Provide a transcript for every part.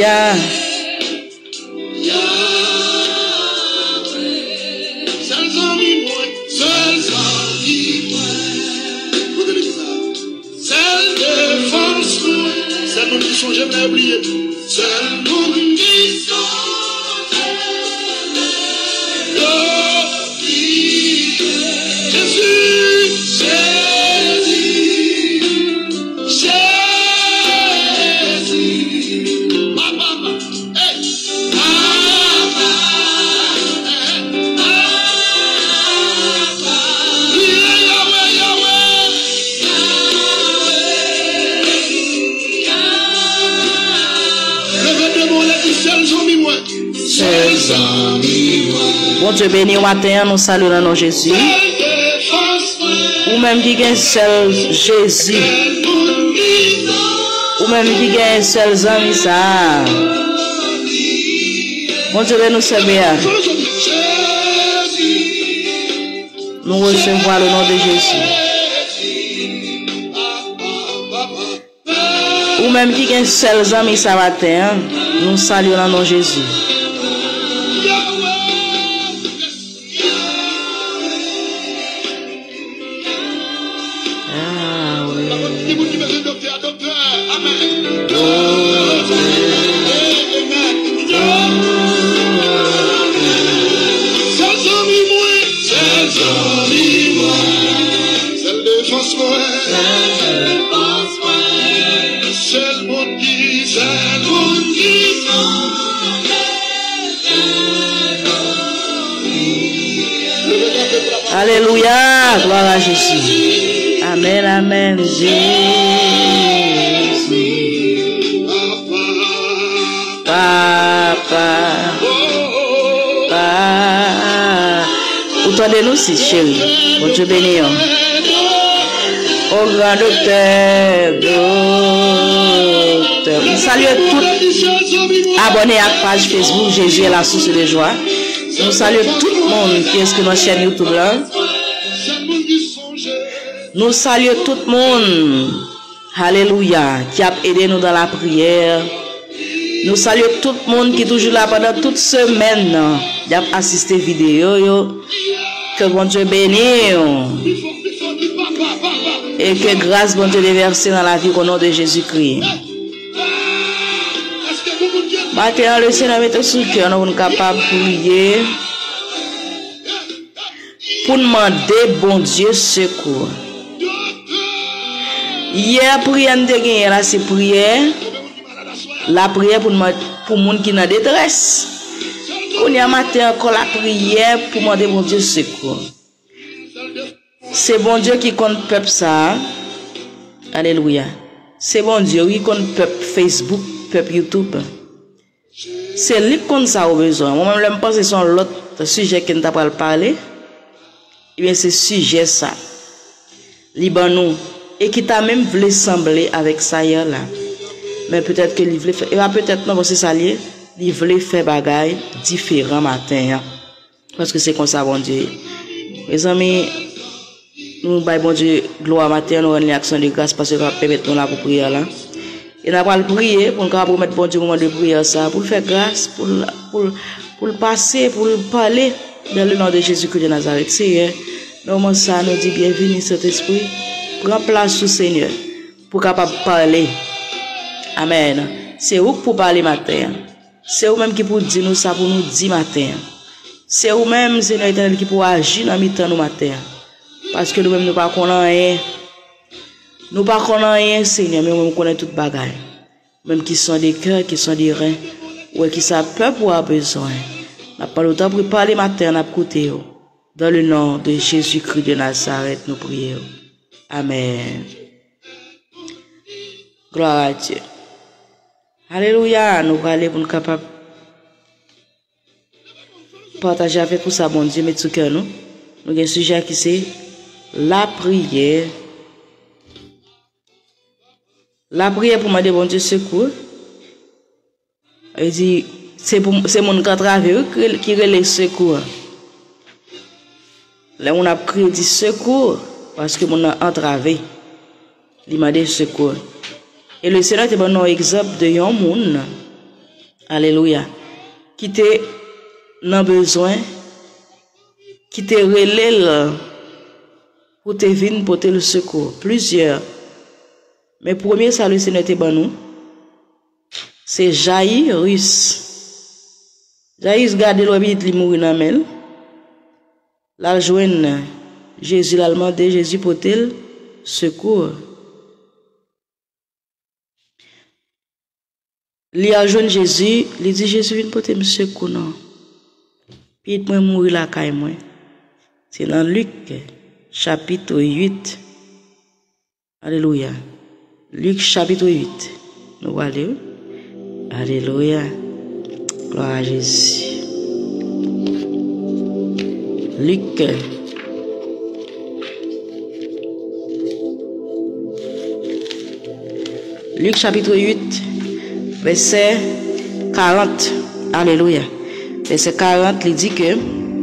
Alléluia. Jamais oublié tout. Seul monde qui songe. Jésus, Papa, hey, Bon Dieu béni au matin, nous saluons nos Jésus. Ou même qui gagne seul Jésus. Ou même qui gagne seul ami ça. Bon Dieu béni nous servir. Nous recevons le nom de Jésus. Ou même qui gagne seul ami ça matin, nous saluons le nom de Jésus. Alléluia, gloire à Jésus. Amen, amen, Jésus. Papa. Entendez-nous si chérie. Bon Dieu béni. Au grand docteur. Nous saluons tous abonnés à la page Facebook Jésus est la source de joie. Nous saluons tout le monde qui est sur notre chaîne YouTube là. Nous saluons tout le monde. Alléluia. Qui a aidé nous dans la prière. Nous saluons tout le monde qui est toujours là pendant toute semaine. Qui a assisté à la vidéo. Que bon Dieu bénisse. Et que grâce bon Dieu déverse dans la vie au nom de Jésus-Christ. Maintenant, le Seigneur met sur le cœur, nous sommes capables de prier pour demander bon Dieu secours. Hier, prière de gagner là, c'est prière. La prière pour les gens qui sont en détresse. On y a matin encore la prière pour demander bon Dieu secours. C'est bon Dieu qui compte peuple ça. Alléluia. C'est bon Dieu, oui, compte peuple Facebook, peuple YouTube. C'est lui qui ça au besoin. Moi-même, je pense que c'est l'autre sujet que nous avons parlé. Eh bien, c'est sujet ça. Libanon. Et qui t'a même voulu sembler avec ça hier là. Mais peut-être que il voulait faire. Et peut-être non, c'est ça lié. Il voulait faire bagaille différent matin. Parce que c'est comme ça, bon Dieu. Mes amis, nous, bon Dieu, gloire matin, nous rendons l'action de grâce parce que nous va permettre nous là pour prier là. Et nous allons prier pour nous mettre bon Dieu moment de prière ça, pour faire grâce, pour le passer, pour le parler dans le nom de Jésus-Christ de Nazareth. Seigneur, nous ça nous dit bienvenue Saint-Esprit, prends place au Seigneur pour capable parler. Amen. C'est vous pour parler matin. C'est vous même qui pour dire nous ça pour nous dire matin. C'est vous même Seigneur éternel qui pour agir dans mi-temps nous matin. Parce que nous-mêmes nous pas connaissons rien. Nous ne connaissons rien, Seigneur, mais nous connaissons toute bagaille. Même qui sont des cœurs, qui sont des reins, ou qui savent peuple ou a besoin. Nous n'avons pas le temps pour parler matin, nous écouter. Dans le nom de Jésus-Christ de Nazareth, nous prions. Amen. Gloire à Dieu. Alléluia. Nous allons aller pour nous capables partager avec vous ça, bon Dieu, mais tout cœur nous. Nous avons un sujet qui c'est la prière. La prière pour demander bon Dieu secours. Il dit c'est mon qui travaille qui relève secours. Là on a prié dit secours parce que mon a entravé. Il m'a dit secours. Et le Seigneur te donne un exemple de un monde Alléluia. Qui te dans besoin, qui te relève pour te venir porter le secours. Plusieurs. Mais premier salut Seigneur te ban nous, c'est Jairus. Jairus garde l'habit li mourir dans mel. La joindre Jésus l'a demandé Jésus porter le secours. Li a joindre Jésus, li dit Jésus vient porter le secours non. Puis moi mourir la caille moi. C'est dans Luc chapitre 8. Alléluia. Luc chapitre 8. Nous allons. Alléluia. Gloire à Jésus. Luc. Luc chapitre 8, verset 40. Alléluia. Verset 40, il dit que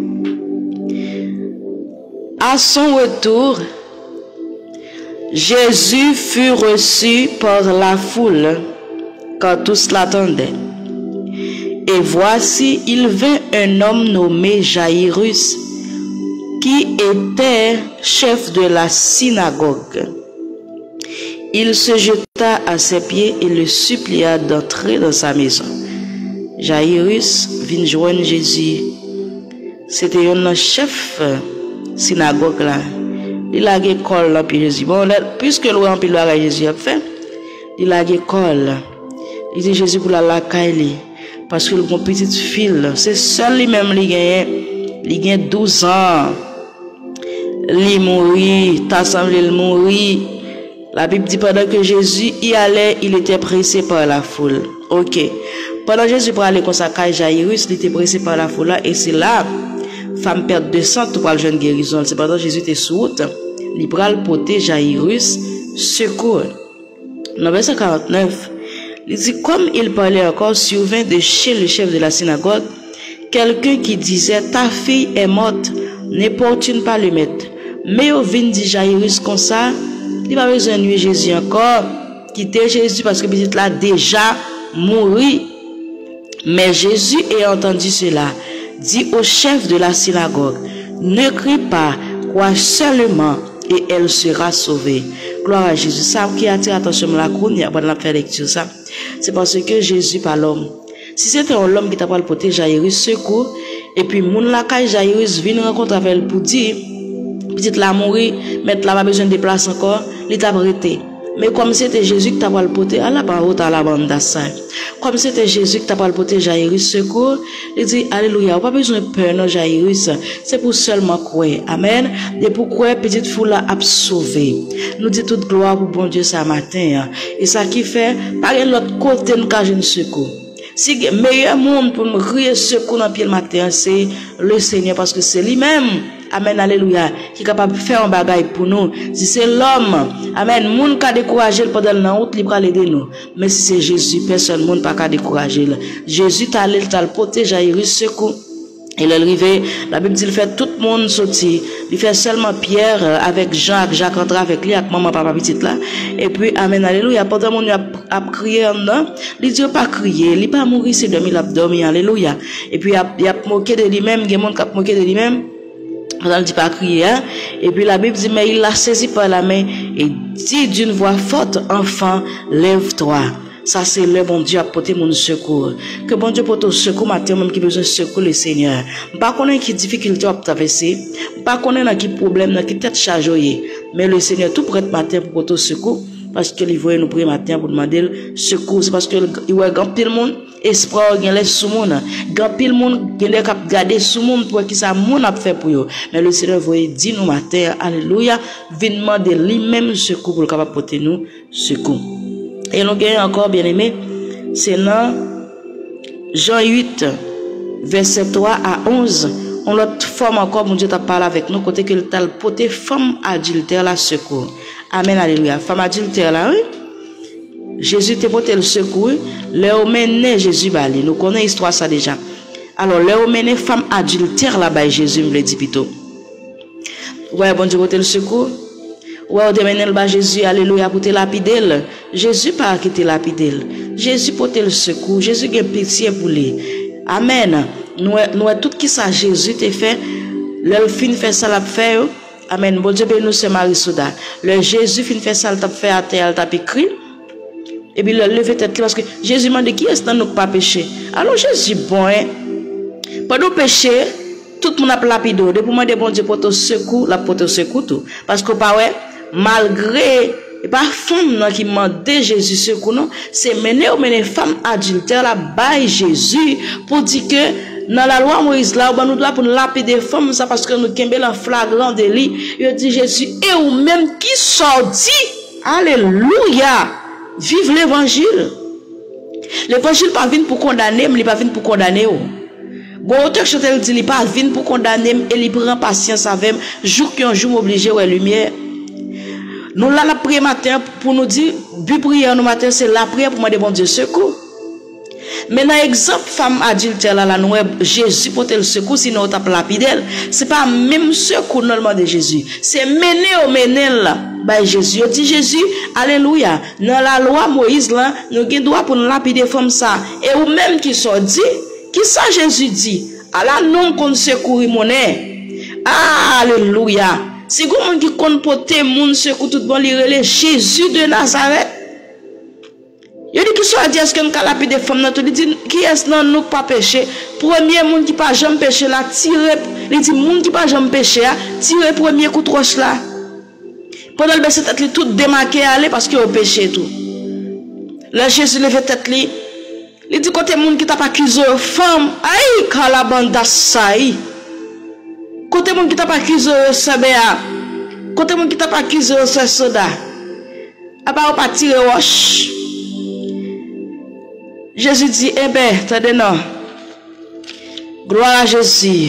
à son retour, Jésus fut reçu par la foule quand tous l'attendaient. Et voici, il vint un homme nommé Jairus, qui était chef de la synagogue. Il se jeta à ses pieds et le supplia d'entrer dans sa maison. Jairus vint joindre Jésus. C'était un chef synagogue là. Il a l'école là, puis Jésus. Bon, puisque le rempli le Jésus a fait, il a l'école. Il dit Jésus pour la caille. Parce que le petite fille, c'est seul lui-même, il gagne 12 ans. Il mourit, t'as semblé le mourir. La Bible dit pendant que Jésus y allait, il était pressé par la foule. Ok. Pendant que Jésus pour aller comme ça, Jairus, il était pressé par la foule là, et c'est là, femme perte de sang, tout pour le jeune guérison. C'est pendant que Jésus était sous route, il pral porter Jairus secours. Dans verset 49, il dit, comme il parlait encore, survint de chez le chef de la synagogue, quelqu'un qui disait, ta fille est morte, n'importune pas le maître. Mais au vin dit Jairus comme ça, il va besoin de Jésus encore, quitter Jésus parce que petite là déjà mouru. Mais Jésus ayant entendu cela, dit au chef de la synagogue, ne crie pas, crois seulement et elle sera sauvée. Gloire à Jésus. Ça qui attire attention à la cour, il y a pas de faire lecture ça. C'est parce que Jésus pas l'homme. Si c'était un homme qui t'a pas le porter Jairus secours, et puis moun la caille Jairus vient rencontrer avec elle pour dire, petite la mourir, mettre là pas besoin de place encore, il t'a arrêté. Mais comme c'était Jésus qui t'a pas le porter, à la barre à la bande d'assain. Comme c'était Jésus qui t'a pas le porter Jairus secours, il dit alléluia, pas besoin de peur non Jairus, c'est pour seulement croire. Amen. Et pour croire petite foule a sauvé. Nous dit toute gloire pour bon Dieu ce matin. Et ça qui fait par l'autre côté nous ca jeune secours. Si le meilleur monde pour me crier secours dans pied le matin, c'est le Seigneur parce que c'est lui-même. Amen, alléluia, qui est capable de faire un bagage pour nous. Si c'est l'homme, amen, moun ka décourager pendant la route, il va l'aider nous. Mais si c'est Jésus, personne moun pas ka décourager. Jésus t'a allé, t'a le protéger, Jairus secours. Il est arrivé, la Bible dit, il fait tout le monde sortir. Il fait seulement Pierre avec Jacques rentre avec lui, avec maman, papa, petite là. Et puis, amen, alléluia. Pendant mon a crié en dedans, il dit, pas crier, il pas mourir, c'est dormir, il a dormi, alléluia. Et puis, il a moqué de lui-même, il y a monde qui a moqué de lui-même. On ne dit pas crier, hein? Et puis la Bible dit, mais il l'a saisi par la main et dit d'une voix forte, enfant, lève-toi. Ça, c'est le bon Dieu à porter mon secours. Que bon Dieu porte au secours, matin, même qui besoin de secours, le Seigneur. Pas connaître qui difficulté à traverser, pas connaître qui problème, qui tête chargée. Mais le Seigneur, tout prêt matin pour porter au secours, parce que il voit nous prier matin pour demander le secours. C'est parce que il voit grand pile monde, espoir, il y a les sous monde. Grand pile monde, il y a cap garder sous monde pour qui ça monde a fait pour eux. Mais le Seigneur voit dit nous matin, alléluia, vient demander lui-même secours pour capable porter nous secours. Et nous gagnons encore, bien aimé, c'est dans Jean 8, verset 3 à 11. On l'autre forme encore, mon Dieu t'a parlé avec nous, côté que t'a porté femme adultère la secours. Amen, alléluia. Femme adultère là, oui. Jésus t'a porté le secours. Léo mené Jésus bali. Nous connaissons l'histoire ça déjà. Alors, Léo mené femme adultère là-bas, Jésus me le dit plutôt. Ouais, bon Dieu porté le secours. Ou on demande le Jésus, alléluia, pour te lapider. Jésus pas quitter lapider. Jésus pour te le secours. Jésus a pitié pour lui. Amen. Nous tout qui ça Jésus te fait. Le fin fait ça l'a fait. Amen. Bon Dieu bénisse ce Marie Souda. Le Jésus fin fait ça l'a fait à terre, t'a écrit. Et puis le lever tête parce que Jésus m'a dit qui est-ce que nous pas péché. Alors Jésus bon hein. Pas de péché. Tout le monde a lapidé. Depuis moi de bon Dieu pour te secours, la pour te secours tout. Parce que pas ouais, malgré pas femme qui demande Jésus secours non, c'est mener femme adultère là bas Jésus pour dire que dans la loi Moïse là on nous doit pour lapider femme ça parce que nous kembe en flagrant délit. Il dit Jésus et ou même qui sorti. Alléluia. Vive l'évangile. L'évangile pas vient pour condamner, mais il pas vient pour condamner. Bon, auteur chanteur dit, il pas vient pour condamner, et il prend patience avec jour qu'un jour obligé ouais lumière. Nous là la prière matin pour nous dire, but prière nous matin c'est la prière pour demander bon Dieu secours. Maintenant exemple femme adultère là nous Jésus pour le secours sinon on tape lapidelle, c'est pas même secours normalement de Jésus, c'est mener là. Bah Jésus, il dit Jésus, alléluia. Dans la loi Moïse là, nous avons droit pour nous lapider femme ça. Et ou même qui sont dit, qui ça Jésus dit, à la non qu'on secourir monnaie. Alléluia. Si vous avez qui compte porter moun secours tout bon lire Jésus de Nazareth. Il dit qui soit dit est-ce que nous avons lapider femme là, il dit qui est-ce non nous pas péché. Premier monde qui pas jamais péché là, tirer, il dit monde qui pas jamais péché là, tirer premier coup de roche là. Pendant le baisser tête tout démarqué aller parce qu'il a péché tout. Là Jésus lève tête li. Il dit côté monde qui t'a pas accusé femme, aïe kalabanda saï. Côté monde qui t'a pas accusé sabéa. Côté monde qui t'a pas accusé soda. A pas pas tirer roche. Jésus dit eh ben, attendez non. Gloire à Jésus.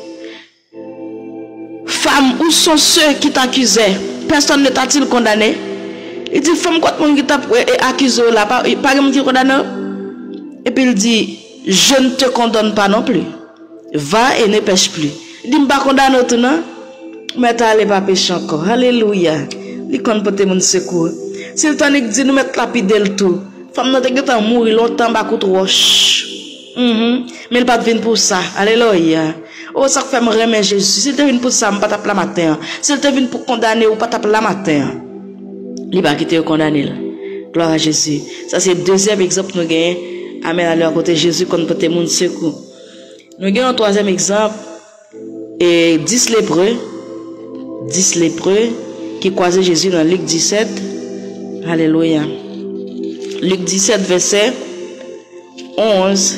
Femme, où sont ceux qui t'accusaient? Personne ne t'a-t-il condamné? Il dit, femme, quand mon qui t'a accusé là, pas quelqu'un qui condamne. Et puis il dit, je ne te condamne pas non plus. Va et ne pêche plus. Il dit, je ne pas condamner tout non? Mais tu n'allais pas pécher encore. Alléluia. Il compte pour te mon secours. Si le temps dit, nous mettre la pide le tout. Femme, nous t'es mourir longtemps, bah, coup de roche. Mais il pas venir pour ça. Alléluia. Oh, ça fait me remettre Jésus. Si tu viens pour ça, je ne pas t'appeler matin. Si tu viens pour condamner, ou pas t'appeler matin. Il va quitter condamner. Gloire à Jésus. Ça, c'est le deuxième exemple que nous gagnons. Amen. À côté de Jésus, qu'on peut te mon secours. Nous gagnons un troisième exemple. Et 10 lépreux qui croisaient Jésus dans Luc 17. Alléluia. Luc 17, verset 11,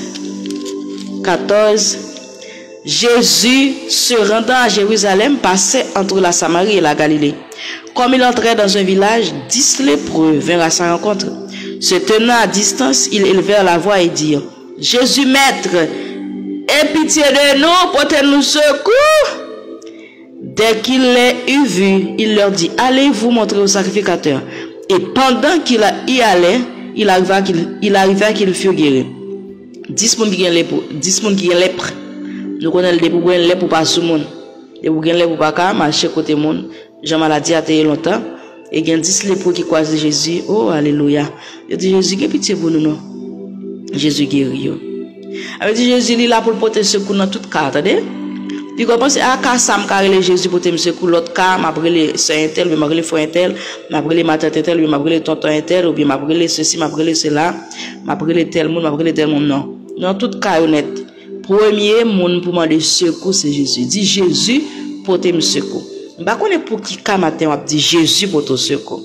14. Jésus, se rendant à Jérusalem, passait entre la Samarie et la Galilée. Comme il entrait dans un village, 10 lépreux vinrent à sa rencontre. Se tenant à distance, ils élevèrent la voix et dirent, Jésus, maître, aie pitié de nous, portez-nous secours. Dès qu'il les eut vus, il leur dit, allez vous montrer au sacrificateur. Et pendant qu'il y allait, il arriva qu'il fut guéri. 10 personnes qui ont lèpre. Nous connaissons les pour lèpre pour pas sous monde. Les pour lèpre pour pas marcher côté monde. Jean maladie a été longtemps. Et il y a 10 lépreux qui croisent Jésus. Oh, alléluia. Il dit Jésus, qui pitié pour nous, non? Jésus guérit. Il dit Jésus, il est là pour porter secours dans toute cas, attendez? Puis quand on pense à cas Sam carré Jésus pour te secours l'autre cas m'a brûlé c'est un tel mais m'a brûlé frère un tel m'a brûlé ma tante tel m'a brûlé tonton un tel ou bien m'a brûlé ceci m'a brûlé cela m'a brûlé tel monde m'a brûlé tel monde non dans tout cas honnête premier monde pour demander secours c'est Jésus dit Jésus pour te secours pas connait pour qui cas matin on dit Jésus pour te secours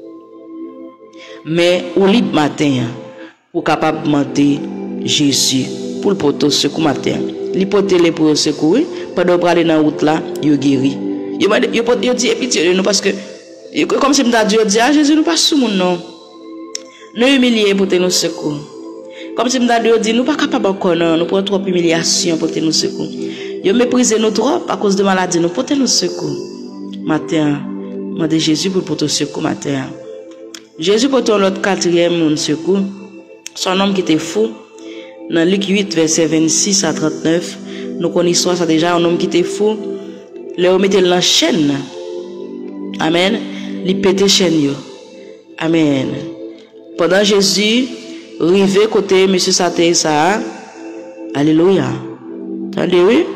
mais au libre matin pour capable demander Jésus pour le porter secours matin li porter les pour secourir pendant pour aller dans route là yo guéri yo dit pitié de nous parce que comme si m'ta Dieu dit Jésus nous pas sous mon nom nous humilier pour te nous secours comme si m'ta Dieu dit nous pas capable encore non nous prend trop humiliation pour te nous secours yo mépriser nous trop à cause de maladie nous pour te nous secours matin demander Jésus pour te secours matin Jésus pour ton l'autre quatrième mon secours son homme qui était fou dans Luc 8 verset 26 à 39 nous connaissons ça déjà un homme qui était fou le mettait dans chaîne amen li pété chaîne yo. Amen. Pendant Jésus rivé côté monsieur Saté ça. Alléluia. Attendez, oui.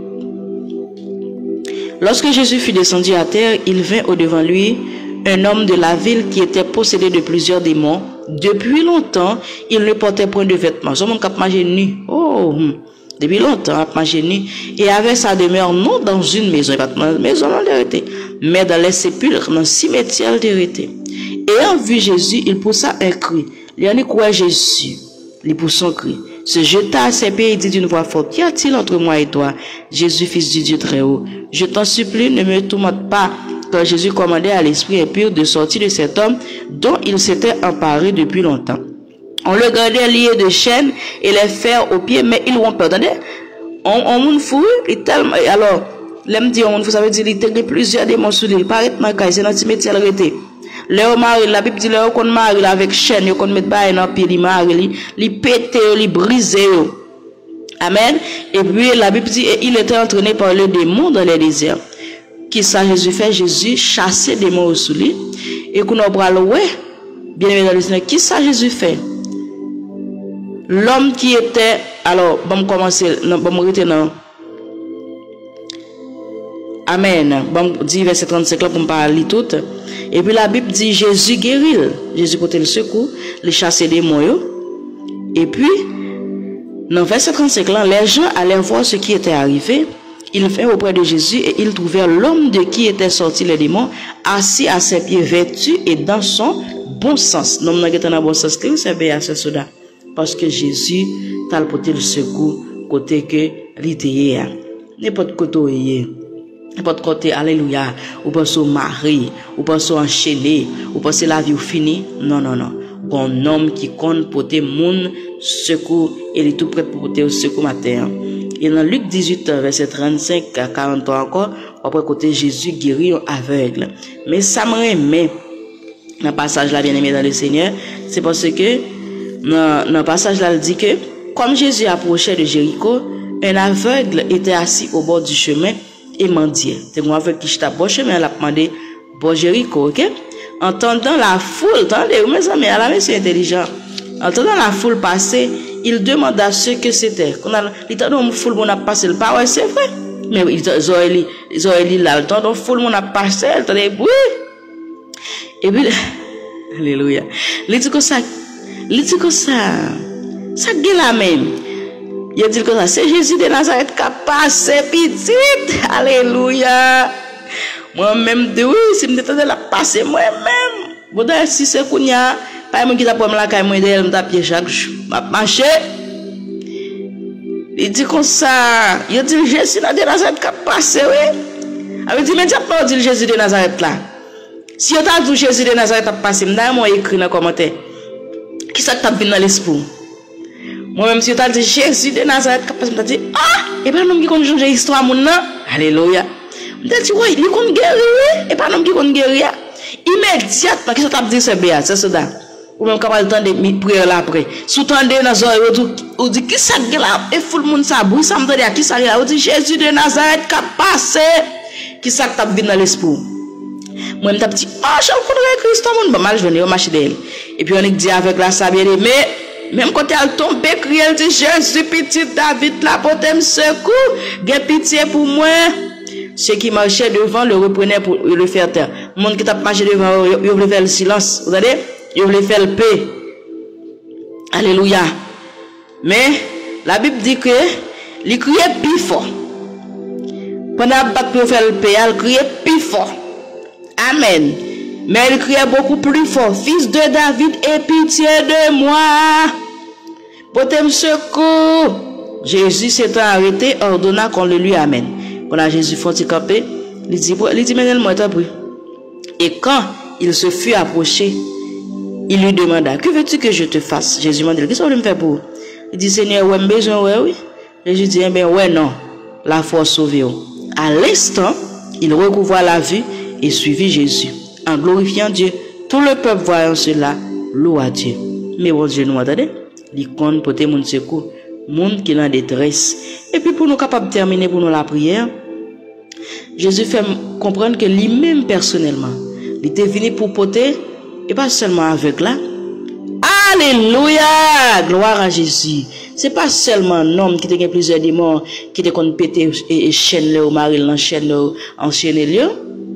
Lorsque Jésus fut descendu à terre, il vint au-devant lui un homme de la ville qui était possédé de plusieurs démons. Depuis longtemps, il ne portait point de vêtements. Ce monde qui a mangé nu. Oh, depuis longtemps, il a mangé nu. Et avait sa demeure non dans une maison, pas dans une maison, mais dans les sépulcres, dans le cimetière d'hérité. Ayant vu Jésus, il poussa un cri. Il y en a quoi Jésus? Il poussa un cri. Se jeta à ses pieds et dit d'une voix forte, qu'y a-t-il entre moi et toi, Jésus, fils du Dieu très haut? Je t'en supplie, ne me tourmente pas. Quand Jésus commandait à l'esprit impur de sortir de cet homme dont il s'était emparé depuis longtemps. On le gardait lié de chaînes et les fers aux pieds, mais ils rompaient. Attendez, on moun fou, il tellement, alors, l'aime dit, on ça veut dire, il était plusieurs démons sous lui, paraît ma c'est dans le cimetière arrêté. Léo mari, la Bible dit, Léo qu'on marie avec chaîne, yo qu'on met pas dans pied, li mari, li pété, li brisé. Amen. Et puis, la Bible dit, et il était entraîné par le démon dans les déserts. Qui ça Jésus fait? Jésus chassait des démons sous lui. Et qu'on a bras ouais, bien évidemment, qui ça Jésus fait? L'homme qui était, alors, bon, commencer, bon, retenir. Amen. Bon, dit verset 35 là pour me parler tout. Et puis la Bible dit Jésus guérit. Jésus portait le secours, le chasser des démons. Et puis, dans verset 35 là, les gens allaient voir ce qui était arrivé. Ils vinrent auprès de Jésus et ils trouvèrent l'homme de qui étaient sortis les démons, assis à ses pieds, vêtu et dans son bon sens. Non, non, dans bon sens, c'est bien à ce soda. Parce que Jésus t'a porté le secours côté que l'idée n'importe côté. N'importe côté, alléluia, ou pensez au mari, ou pensez enchaîné, ou pensez la vie ou finie. Non, non, non. Bon homme qui compte porter mon secours, il est tout prêt pour porter au secours matin. Et dans Luc 18, verset 35 à 43 encore, après côté Jésus guérit un aveugle. Mais ça me remet, dans le passage là, bien aimé dans le Seigneur, c'est parce que, dans le passage là, il dit que, comme Jésus approchait de Jéricho, un aveugle était assis au bord du chemin, et mendiait. C'est moi avec qui je t'approche, mais elle a demandé bon Jéricho, ok? Entendant la foule, attendez, mes amis, à la main c'est intelligent. Entendant la foule passer, il demanda ce que c'était. Qu'on a, il t'a donné une foule, on a passé le pas, ouais, c'est vrai. Mais ils ont dit là, le temps dont foule, on a passé, elle t'a dit, oui. Et puis, alléluia. Il dit que ça gueule la même. Il dit comme ça, c'est Jésus de Nazareth qui a passé petite. Alléluia. Moi-même, oui, si je me la passer moi-même. Bon, si c'est qu'on y a, pas moi qui t'a pas me la caille, moi, je t'a pied chaque jour. Ma marché. Il dit comme ça, il dit Jésus de Nazareth qui a passé, oui. Il dit, mais tu n'as pas dit Jésus de Nazareth là. Si on t'a dit Jésus de Nazareth a passé, moi écrit dans le commentaire. Qui ça t'a venu dans l'esprit? Moi-même, si tu as dit Jésus de Nazareth, tu as dit, ah, et pas non qui compte changer l'histoire, mon nom. Alléluia. Tu as dit, oui, il compte guérir, et pas non qui compte guérir. Immédiatement, qu'est-ce que tu as dit, c'est bien, c'est ça. Ou même quand on a le temps de prier là après. Sous-tendez dans les oreilles, on dit, qui ça gueule là? Et tout le monde ça bouille, ça me dit, qui ça gueule là? On dit, Jésus de Nazareth qui a passé. Qui ça que tu as vu dans l'esprit? Moi-même, tu as dit, ah, je connais Christ, mon bon mal, je venais au marché d'elle. Et puis on dit avec la sabienne, mais, même quand elle tombe, crier, elle dit, Jésus, petit David, la porte me secours, j'ai pitié pour moi. Ceux qui marchaient devant le reprenaient pour le faire taire. Le monde qui t'a marché devant, il voulait faire le silence. Vous savez? Il voulait faire le paix. Alléluia. Mais, la Bible dit que, il criait plus fort. Pendant qu'il faire le paix, il criait plus fort. Amen. Mais il criait beaucoup plus fort. Fils de David, aie pitié de moi. Portez-moi secours. Jésus s'étant arrêté, ordonna qu'on le lui amène. Quand a Jésus fait camper, il dit, mais et quand il se fut approché, il lui demanda, que veux-tu que je te fasse? Jésus m'a dit, qu'est-ce que tu me faire pour? Il dit, Seigneur, ouais, besoin, ouais, oui. Jésus dit, eh bien, ouais, non. La foi sauvé. À l'instant, il recouvra la vue et suivit Jésus. En glorifiant Dieu, tout le peuple voyant cela, loue à Dieu. Mais bon Dieu, nous attendez, l'icône pour te mon secours, monde qui est en détresse. Et puis pour nous capables de terminer pour nous la prière, Jésus fait comprendre que lui-même personnellement, Il était venu pour porter, et pas seulement aveugle là. Alléluia! Gloire à Jésus. C'est pas seulement un homme qui était plusieurs démons, qui était qu'on pété et chaîne le mari, l'enchaîne le, enchaîner le.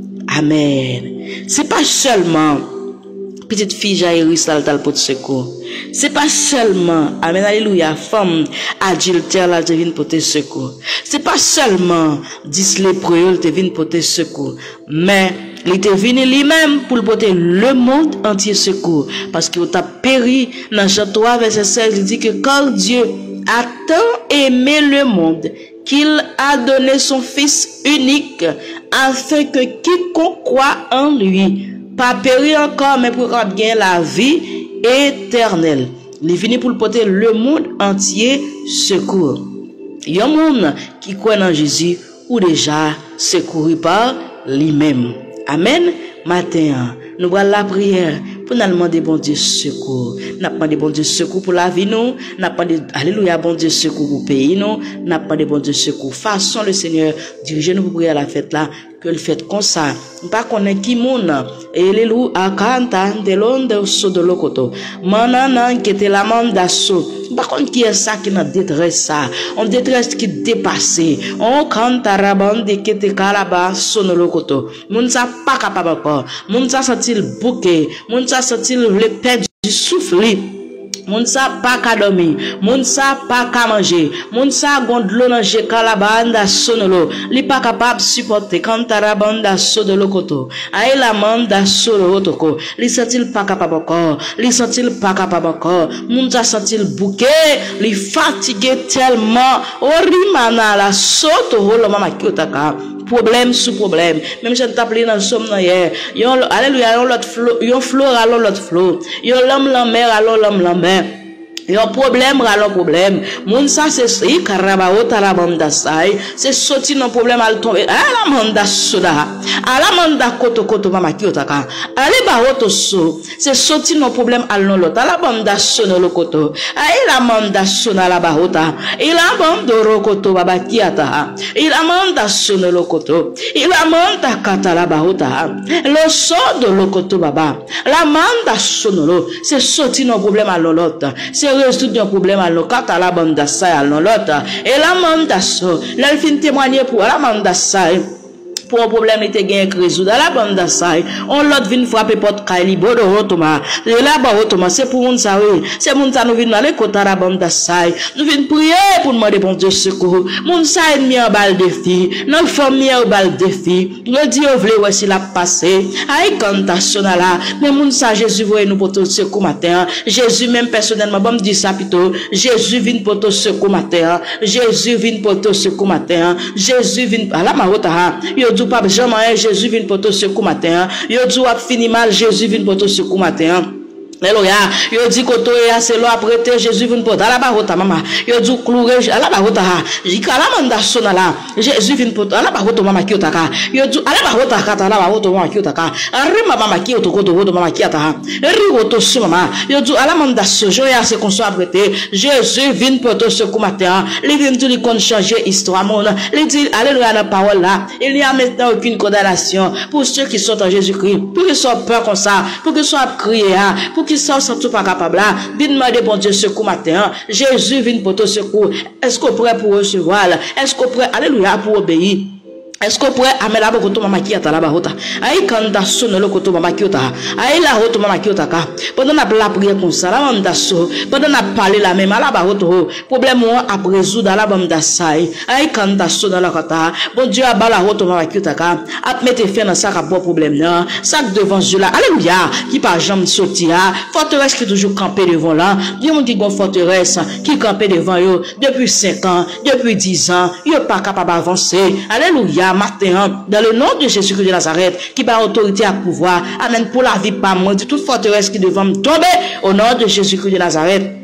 Amen. C'est pas seulement petite fille Jairus là dans le pot de secours. C'est pas seulement, amen, alléluia, femme adultère là devine porter secours. C'est pas seulement 10 lépreux devine porter secours. Mais il était venu lui-même pour porter le monde entier secours. Parce qu'il a péri dans Jean 3 verset 16, il dit que quand Dieu a tant aimé le monde qu'il a donné son Fils unique afin que quiconque croit en lui pas périr encore mais pour gagner la vie éternelle. Il est venu pour porter le monde entier secours. Il y a un monde qui croit en Jésus ou déjà secouru par lui-même. Amen. Matin, nous voyons la prière pour nous demander bon Dieu secours. Nous demandé bon Dieu secours pour la vie nous. Nous demandé alléluia bon Dieu secours pour le pays nous. Nous demandé bon Dieu secours. Façon le Seigneur diriger nous pour prier à la fête là. Que le fait comme ça. Pas qu'on est qui moun. Et les loups à canta de l'onde so de l'okoto. Manana qui était la mandasso. Par contre qui est ça qui n'a détresse ça. On détresse qui dépassé. On canta rabande qui était calaba sono l'okoto. Moun sa pas capable encore. Moun sa sent-il bouquet. Moun sa sent-il le perdre du souffle. Moun sa pas qu'à dormir, moun sa pas qu'à manger, moun sa gondlo nan jeka la banda sonolo, li pas capable supporter quand la banda so de lokoto, ay la manda so de otoko, li sentil pas capable encore, li sentil pas capable encore, moun sa sentil bouquet, li fatigué tellement, orimana la soto holo mama kiotaka. Problème sous problème. Même si tu appelé dans le somme hier, alléluia, yon fleur alors l'autre fleur. Yon l'homme la mer alors l'homme la mer. Yon problème alors problème. Moun ça c'est karabao tarabanda sai, c'est sorti dans problème al tomber. La manda soda. La manda koto koto mama kiotaka. Ale ba oto so, c'est sorti dans problème al non l'autre. La banda sono lo koto. La manda sona la bahota. Il a bando koto baba kiata. Il a manda sono lo koto. Il a manda kata la bahota. Le so de lo koto baba. La manda sono lo, c'est sorti dans problème al l'autre. C'est résoudre un problème à l'occasion à la bande d'assaille à l'autre. Et la bande d'assaille, là, il finit témoigner pour la bande d'assaille. Pour un problème, il était gagné résoudre à la bande d'assaille. On l'autre vient frapper porte Kaili, bodo rotoma. Et là, bas rotoma, c'est pour nous ça, oui. C'est pour nous venir aller côté à la bande d'assaille. Nous venons prier pour demander bon Dieu secours. Moun ça est mis en balle de filles. Notre famille en balle de filles. Le Dieu voulait voir s'il a passé. Aïe, cantation là. Mais moun ça, Jésus voulait nous pour tout secours matin. Jésus même personnellement, bon, me dit ça plutôt. Jésus vient pour tout secours matin. Jésus vient pour tout secours matin. Jésus vient, à la marota, Yo pas jamais Jésus vient pour te secours matin. Yo dit a fini mal Jésus vient pour te secours matin. Alléluia. Yo dit koto ya c'est là prêter Jésus vient pour la barota maman. Yo dit clouer la barota ha. Jikala manda sona la. Jésus vient pour la barota mama kiotaka. Yo dit la barota kata la barota mama kiotaka. Arima mama kioto koto koto mama kiata ha. Ri koto su mama. Yo dit la manda sojo ya c'est qu'on soit prêter. Jésus vient pour te secours matin. Il vient tout lui qu'on changer histoire monde. Il dit alléluia la parole là. Il n'y a maintenant aucune condamnation pour ceux qui sont en Jésus-Christ. Pour qu'ils soient peur comme ça, pour qu'ils soient criés, pour qu'ils soient tout pas capables là. Bien demander bon Dieu secours matin. Jésus vient pour te secours. Est-ce qu'on prêt pour recevoir? Est-ce qu'on prêt alléluia pour obéir? Est-ce qu'on pourrait amener la bokoto mama qui ata la bahota? Aïe kanda sonne le koto mama qui ota. Aïe la hoto mama qui ota ka. Pendant la prière comme ça, la bande so. Pendant la parler la même à la bahoto. Problème à résoudre la bande d'assaille. Aïe kanda sonne la kata. Bon Dieu a bala hoto mama qui ota ka. A mettre fin dans ça ka bon problème là. Ça devant Dieu là. Alléluia. Qui pas jamais sortir. Forteresse qui toujours camper devant là. Dieu mon qui gon forteresse qui camper devant yo depuis 5 ans, depuis 10 ans, yo pas capable avancer. Alléluia. Matin, dans le nom de Jésus-Christ de Nazareth, qui par autorité à pouvoir, amen, pour la vie pas moi, de toute forteresse qui devant me tomber, au nom de Jésus-Christ de Nazareth.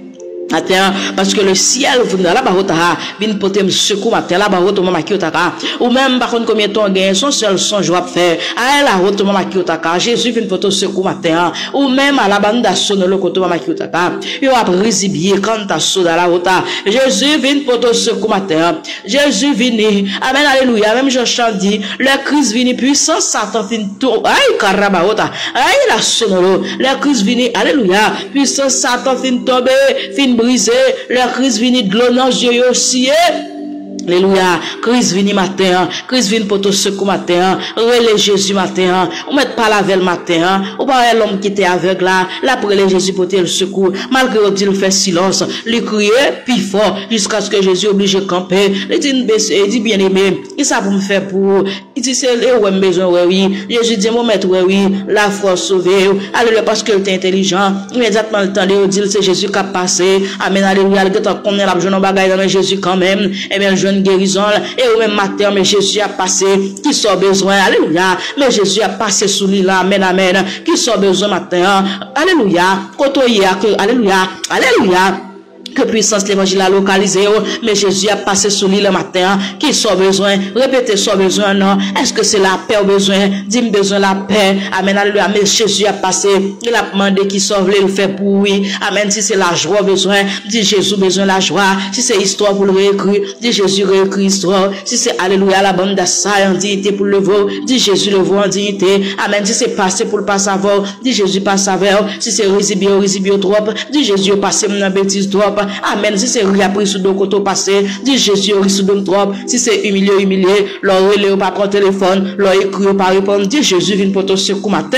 Matin, parce que le ciel vient là bas vient porter secours matin là bas maman qui otaka ou même par contre combien de temps gagne son seul son joie faire à la route maman qui otaka Jésus vient porter secours matin ou même à la bande sonne le côté maman qui otaka yo a risibier quand ta saut dans la route Jésus vient porter secours matin Jésus vient amen alléluia même Jean chante dit le Christ vient puissant Satan fin tout ay karabahota ay la sonne le Christ vient alléluia puissant Satan fin tomber fin brisé, le Christ vini de l'eau dans les yeux aussi. Alléluia. Christ vini matin, Christ vini pour te secouer matin, relais Jésus matin, ou met pas la veille matin, ou pas l'homme qui était aveugle là, là pour relais Jésus pour te le secours, malgré qu'il il fait silence, lui crier puis fort, jusqu'à ce que Jésus oblige de camper, il dit bien aimé, il ça pour me faire pour, il dit c'est le ouais besoin oui, Jésus dit mon maître oui, la foi sauver, alléluia parce que il est intelligent, immédiatement le temps de dire c'est Jésus qui a passé, amen alléluia, le temps qu'on est là, je n'en bagaille dans Jésus quand même, et bien je guérison et au même matin mais Jésus a passé qui sont besoin alléluia mais Jésus a passé sous lui là amen amen qui sont besoin matin alléluia côtoyer alléluia alléluia que puissance l'évangile a localisé mais Jésus a passé sous lui le matin qui sont besoin répétez sont besoin non est-ce que c'est la paix au besoin dis-moi besoin la paix amen alléluia mais Jésus a passé il a demandé qui sauve le fait pour oui amen si c'est la joie besoin dit Jésus besoin la joie si c'est histoire pour le réécrire dit Jésus réécrit histoire si c'est alléluia la bande d'assaillant en dignité pour le veau dit Jésus le veau en dignité amen si c'est passé pour le passe avant dit Jésus passe avec si c'est résibio trop dit Jésus passé dans bêtise trop amen si c'est repris sous deux côtés passé dit Jésus sous deux trop si c'est humilié leur relais pas prendre téléphone leur écrit pas répondre dit Jésus vient pour te secours matin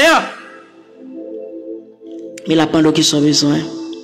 mais la pendant qui sont besoin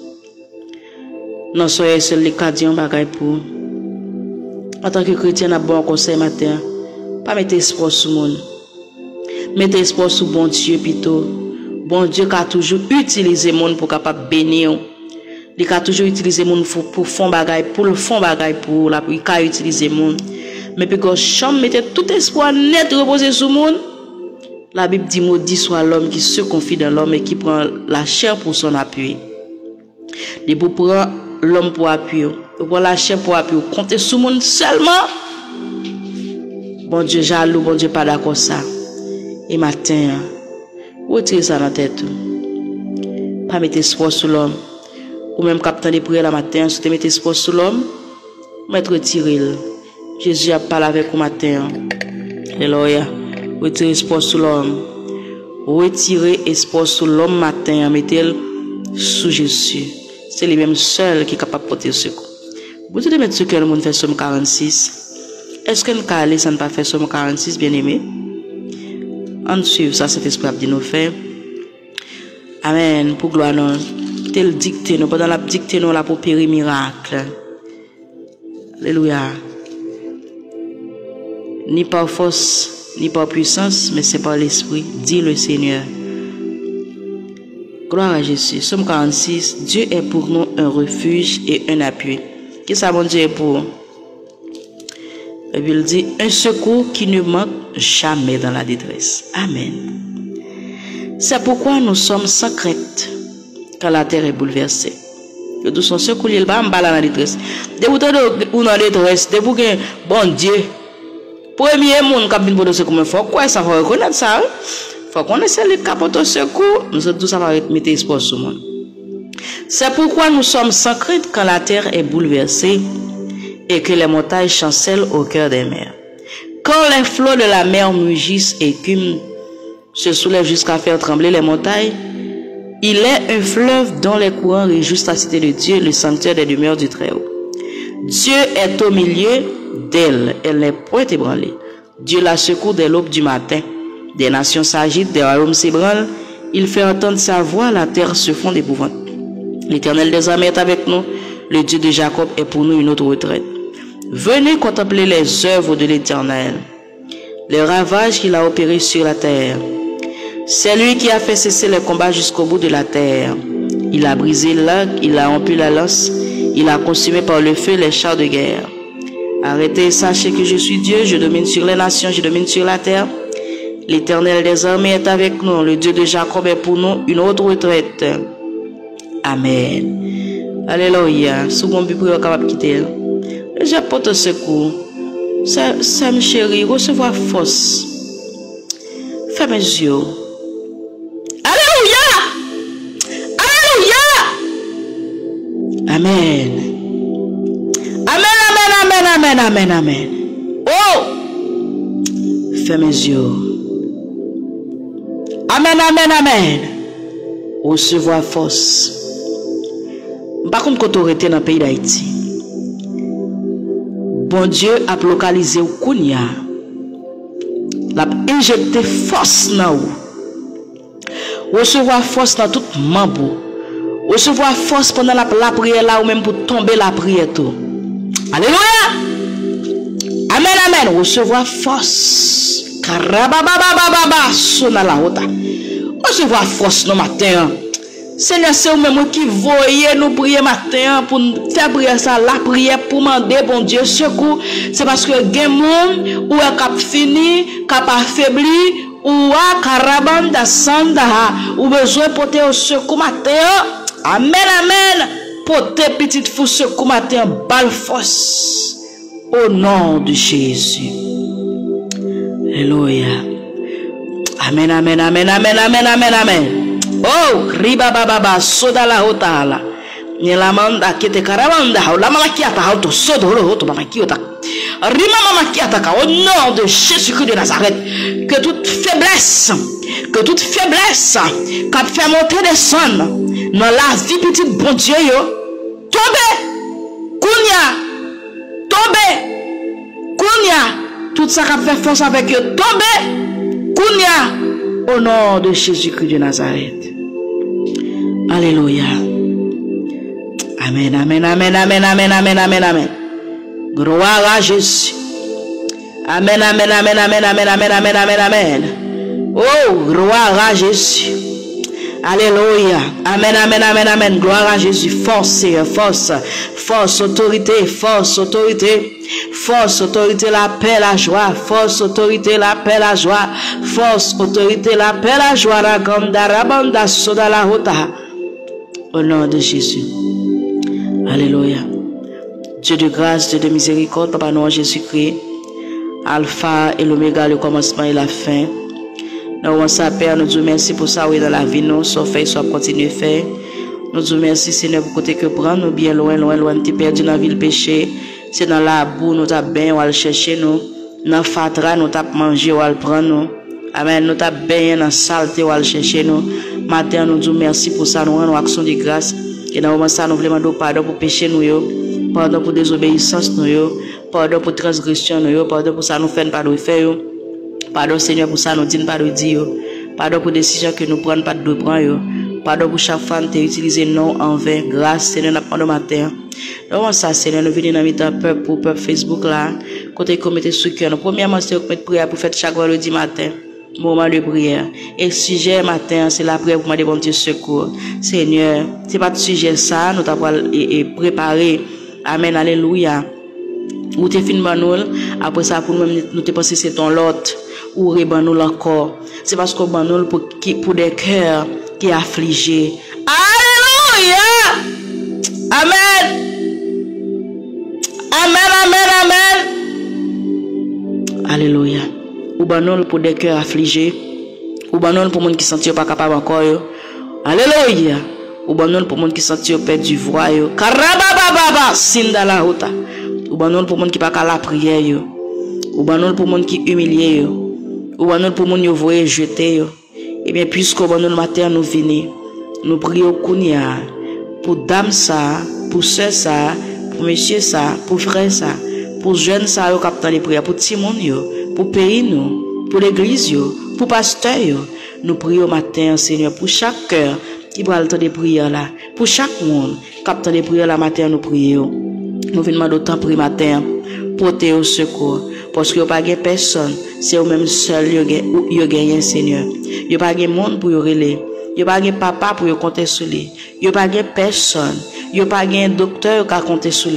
non soyez seul les caddions bagaille pour en tant que chrétien a bon conseil matin pas mettre espoir sur monde mettez espoir sur bon Dieu plutôt bon Dieu qui a toujours utilisé monde pour capable bénir il a toujours utilisé monde pour fond bagaille pour le fond bagaille pour la il a utilisé monde mais puis quand chambre mettait tout espoir net reposer sur monde la Bible dit maudit soit l'homme qui se confie dans l'homme et qui prend la chair pour son appui et pour prendre l'homme pour appui pour la chair pour appui compter sur monde seulement bon Dieu jaloux bon Dieu pas d'accord ça et matin retirez ça dans la tête pas mettre espoir sur l'homme ou même capitaine de prière la matin, si tu mets espoir sur l'homme, mettre retirer. Jésus a parlé avec vous matin. Alléluia. Retirez espoir sur l'homme. Retirez espoir sur l'homme matin, mettez-le sous Jésus. C'est lui-même seul qui est capable de porter secours. Vous devez mettre ce que le monde fait Somme 46. Est-ce que nous allons ça ne pas faire Somme 46, bien aimé? On suit ça, cet esprit de nous faire. Amen. Pour gloire non. Tel dicté nous pendant la dictée nous la pour périr miracle. Alléluia. Ni par force ni par puissance mais c'est par l'esprit dit le Seigneur. Gloire à Jésus. Somme 46. Dieu est pour nous un refuge et un appui. Qu'est-ce que mon Dieu est pour? La Bible dit un secours qui ne manque jamais dans la détresse. Amen. C'est pourquoi nous sommes sans crainte quand la terre est bouleversée. Le tout son secours, il va en bas dans la détresse. Dès que vous dans la détresse, dès que vous bon Dieu, premier monde qui a besoin de secours, il faut quoi ça, faut reconnaître ça. Il faut connaître les capotes de secours. Nous sommes tous à mettre espoir sur le monde. C'est pourquoi nous sommes sans crainte quand la terre est bouleversée et que les montagnes chancellent au cœur des mers. Quand les flots de la mer mugissent et écument, se soulèvent jusqu'à faire trembler les montagnes, il est un fleuve dont les courants réjouissent la cité de Dieu, le sanctuaire des demeures du Très-Haut. Dieu est au milieu d'elle, elle n'est point ébranlée. Dieu la secourt dès l'aube du matin. Des nations s'agitent, des royaumes s'ébranlent. Il fait entendre sa voix, la terre se fond d'épouvante. L'Éternel des armées est avec nous, le Dieu de Jacob est pour nous une autre retraite. Venez contempler les œuvres de l'Éternel, les ravages qu'il a opérés sur la terre. C'est lui qui a fait cesser les combats jusqu'au bout de la terre. Il a brisé l'arc, il a rompu la lance, il a consumé par le feu les chars de guerre. Arrêtez, sachez que je suis Dieu, je domine sur les nations, je domine sur la terre. L'Éternel des armées est avec nous, le Dieu de Jacob est pour nous une autre retraite. Amen. Alléluia. Sous mon but pour capable quitter. J'apporte secours. Ça me chérie, recevoir force. Fais mes yeux. Alléluia. Alléluia. Amen. Amen, amen, amen, amen, amen, amen. Oh. Fais mes yeux. Amen, amen, amen. Recevoir force. Par contre, quand on était dans le pays d'Haïti, bon Dieu a localisé au Kounia. L'a injecté force dans vous. Recevoir force dans tout membre. Recevoir force pendant la prière là ou même pour tomber la prière tout. Alléluia. Amen, amen. Recevoir force. Karabababababa sonna la hota. Recevoir force le matin. Seigneur, c'est vous-même qui voyez nous prier matin pour faire prier ça, la prière pour demander bon Dieu secours. C'est parce que gen monde ou est cap fini, cap affaibli, ou a carabanda sanda, ou besoin porter au secours matin. Amen, amen. Porter petite fou secours matin, balle force. Au nom de Jésus. Alléluia. Amen, amen, amen, amen, amen, amen, amen. Oh, riba baba soda la hotala. Ni la manda qui te caramanda, la mama qui a ta auto soda hoto mama qui ota. Rima mama qui attaque au nom de Jésus-Christ de Nazareth. Que toute faiblesse qu'a fait monter des sons dans la vie petite bon Dieu yo, tombe, kounia, tout ça qu'a fait force avec eux, tombe, kounia, au nom de Jésus-Christ de Nazareth. Alléluia. Amen, amen, amen, amen, amen, amen, amen, amen. Gloire à Jésus. Amen, amen, amen, amen, amen, amen, amen, amen, amen. Oh, gloire à Jésus. Alléluia. Amen, amen, amen, amen. Gloire à Jésus. Force, Seigneur, force. Force, autorité, force, autorité. Force, autorité, la paix, la joie. Force, autorité, la paix, la joie. Force, autorité, la paix, la joie. Raganda, rabanda, soda, la hota. Au nom de Jésus. Alléluia. Dieu de grâce, Dieu de miséricorde, Papa nous Jésus-Christ. Alpha et l'oméga, le commencement et la fin. Nous ça, Père, nous disons merci pour ça, oui, dans la vie, nous, soit fait, soit continuer faire. Nous disons merci, Seigneur, pour côté que prendre nous bien loin, loin, loin, t'es perdu dans la ville péché. C'est dans la boue, nous t'as bien, on va le chercher, nous. Dans fatra, nous t'as mangé, on va le prendre, nous. Amen, nous t'as bien dans saleté, on va le chercher, nous. Matin, nous disons merci pour ça, nous rendons action de grâce. Et dans le moment ça, nous voulons demander pardon pour péché, nous, pardon pour désobéissance, nous, pardon pour transgression, nous, pardon pour ça, nous faisons pas de faire, pardon, Seigneur, pour ça, nous disons pas de dire, pardon pour décision que nous prenons pas de prendre, pardon pour chaque fois, nous utilisé non en vain, grâce, Seigneur, nous pendant matin. Donc, ça, Seigneur, nous venons dans le peuple pour peuple Facebook là, côté comité sous cœur. Premièrement, c'est une prière pour faire chaque vendredi matin. Moment de prière. Et le sujet matin, c'est la prière pour demander bon Dieu secours. Seigneur, c'est pas de sujet ça, nous t'avons préparé. Amen, alléluia. Ou t'es fin banol, après ça, pour nous te penser c'est ton lot, ou rebanol encore. C'est parce qu'on banol pour des cœurs qui sont affligés. Alléluia! Amen! Amen, amen, amen! Alléluia. Ou banol pour des cœurs affligés. Ou banol pour monde qui sentit pas capable encore. Alléluia. Ou banol pour monde qui sentit perdu voix. Karabababa sinda la hota. Ou banol pour monde qui pas la prière. Ou banol pour monde qui humilié. Ou banol pour monde qui voyait jeter. Et bien puisque banol matin nous venons, nous prions kounia pour dame ça, pour sœur ça, pour monsieur ça, pour frère ça, pour jeune ça au capitaine de prière, pour petit monde pour pays nous, pour l'église, pour pasteur, nous prions matin, Seigneur, pour chaque cœur qui prend le temps de prière là, pour chaque monde, capteur de prière la matin, nous prions. Nous venons d'autant prier matin, porter au secours, parce qu'il n'y a pas de personne, c'est eux-mêmes seuls qui gagnent, Seigneur. Il n'y a pas de monde pour y relayer, il n'y a pas de papa pour y compter sur lui, il n'y a pas de personne, il n'y a pas de docteur qui a compté sur lui.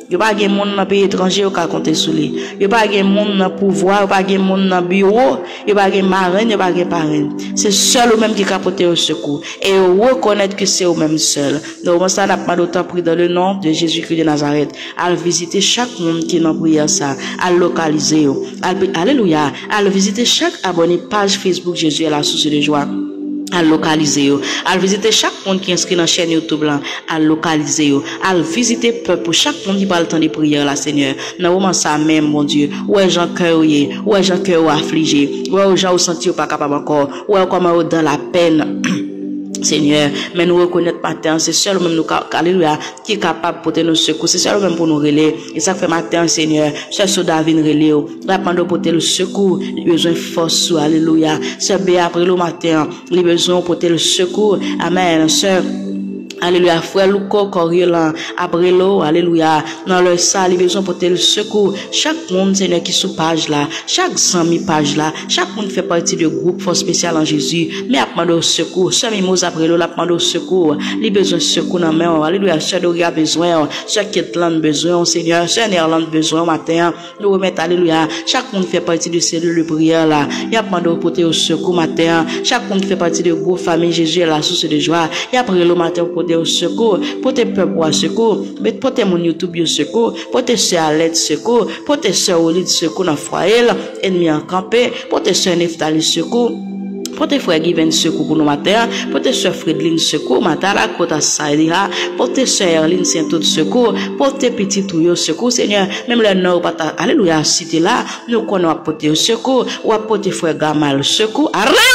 Yo pas gen monde dans pays étranger yo ka compter sur lui. Yo pas gen monde dans pouvoir, yo pas gen monde dans bureau, yo pas gen marraine, yo pas gen parrain. C'est seul ou même qui ka porter au secours et reconnaître que c'est au même seul. Donc ça n'a pas d'autant pris dans le nom de Jésus-Christ de Nazareth. À visiter chaque monde qui est dans prière ça, à localiser yo. Alléluia, à visiter chaque abonné page Facebook Jésus est la source de joie. À localiser, à visiter chaque monde qui est inscrit dans la chaîne YouTube là, à localiser, à visiter peuple, chaque monde qui parle le temps de prière là, Seigneur. Dans moment ça même, mon Dieu, ouais, gens cœur, ouais, gens cœur affligé, ouais, gens sentir pas capable encore, ouais, comment dans la peine. Seigneur, mais nous reconnaître matin, c'est seul même nous, alléluia, qui est capable de porter nos secours, c'est seul même pour nous relayer. Et ça fait matin, Seigneur, c'est ce David relayer, la pendant porter le secours, il a besoin de force, alléluia. C'est bien après le matin, il a besoin de porter le secours, amen, sœur. Alléluia, frère Louko, Coriolan, Abrelo, alléluia, dans leur salle, ils besoin porter le secours. Chaque monde, Seigneur, qui sous page là, chaque 100 000 pages là, chaque monde fait partie du groupe Force Spéciale en Jésus, mais a demandé au secours. Sœur Mimose Abrelo, a demandé au secours. Les besoins de secours dans main, alléluia, Sœur Doria besoin, Sœur Ketland besoin, Seigneur, Sœur Néerland besoin, matin, nous remettre, alléluia, chaque monde fait partie de cellule de prière là, il a demandé au porter au secours matin, chaque monde fait partie du groupe Famille Jésus est la source de joie, il a pris le matin pour au secours, pour tes peuples au secours, mais pour tes mon YouTube au secours, pour tes soeurs à l'aide secours, pour tes soeurs au lit secours dans le foyer, ennemi en campé, pour tes soeurs Neftali secours, pour tes frères Given secours pour nos matins, pour tes soeurs Fredline secours, Matala Kota Saïdira, pour tes soeurs Erline Saint-Aude secours, pour tes petits Touyo secours, Seigneur, même le nord, alléluia, cité là, nous connaissons apporter au secours, ou apporter frère Gamal secours,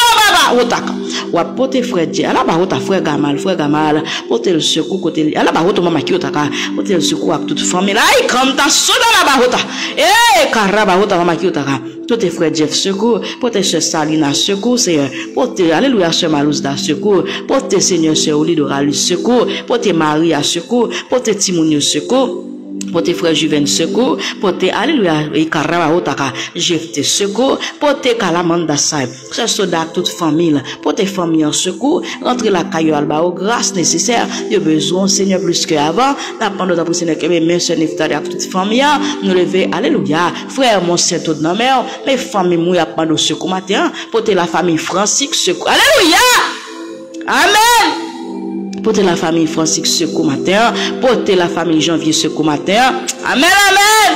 ou apporter frère Dieu, à la barre, frère Gamal, porter le secours côté, à la barre, maman qui otaka, porter le secours à toute famille, aïe, comme ta soda la barre, carabahota, maman qui otaka, tous tes frères Jeff secours, porter sœur Salina secours, Seigneur, porter, alléluia, sœur Malouzda secours, porter Seigneur, sœur Olidoralis secours, porter Maria secours, porter Timonio secours, porter frère Juven secours, porter alléluia et Karaba Otaka, Jefte secours, porter Kalamanda Saib, ce soldat toute famille, porter famille en secours, rentrer la caillou alba aux grâces nécessaires, de besoin Seigneur plus qu'avant, n'apprendre notre Seigneur que mes mains se n'effectuent à toute famille, nous lever alléluia, frère mon saint tout dans mer, mes familles mouillent à prendre secours matin, porter la famille Francis secours, alléluia, amen. Portez la famille Francis secours matin, portez la famille Janvier secours matin, amen, amen,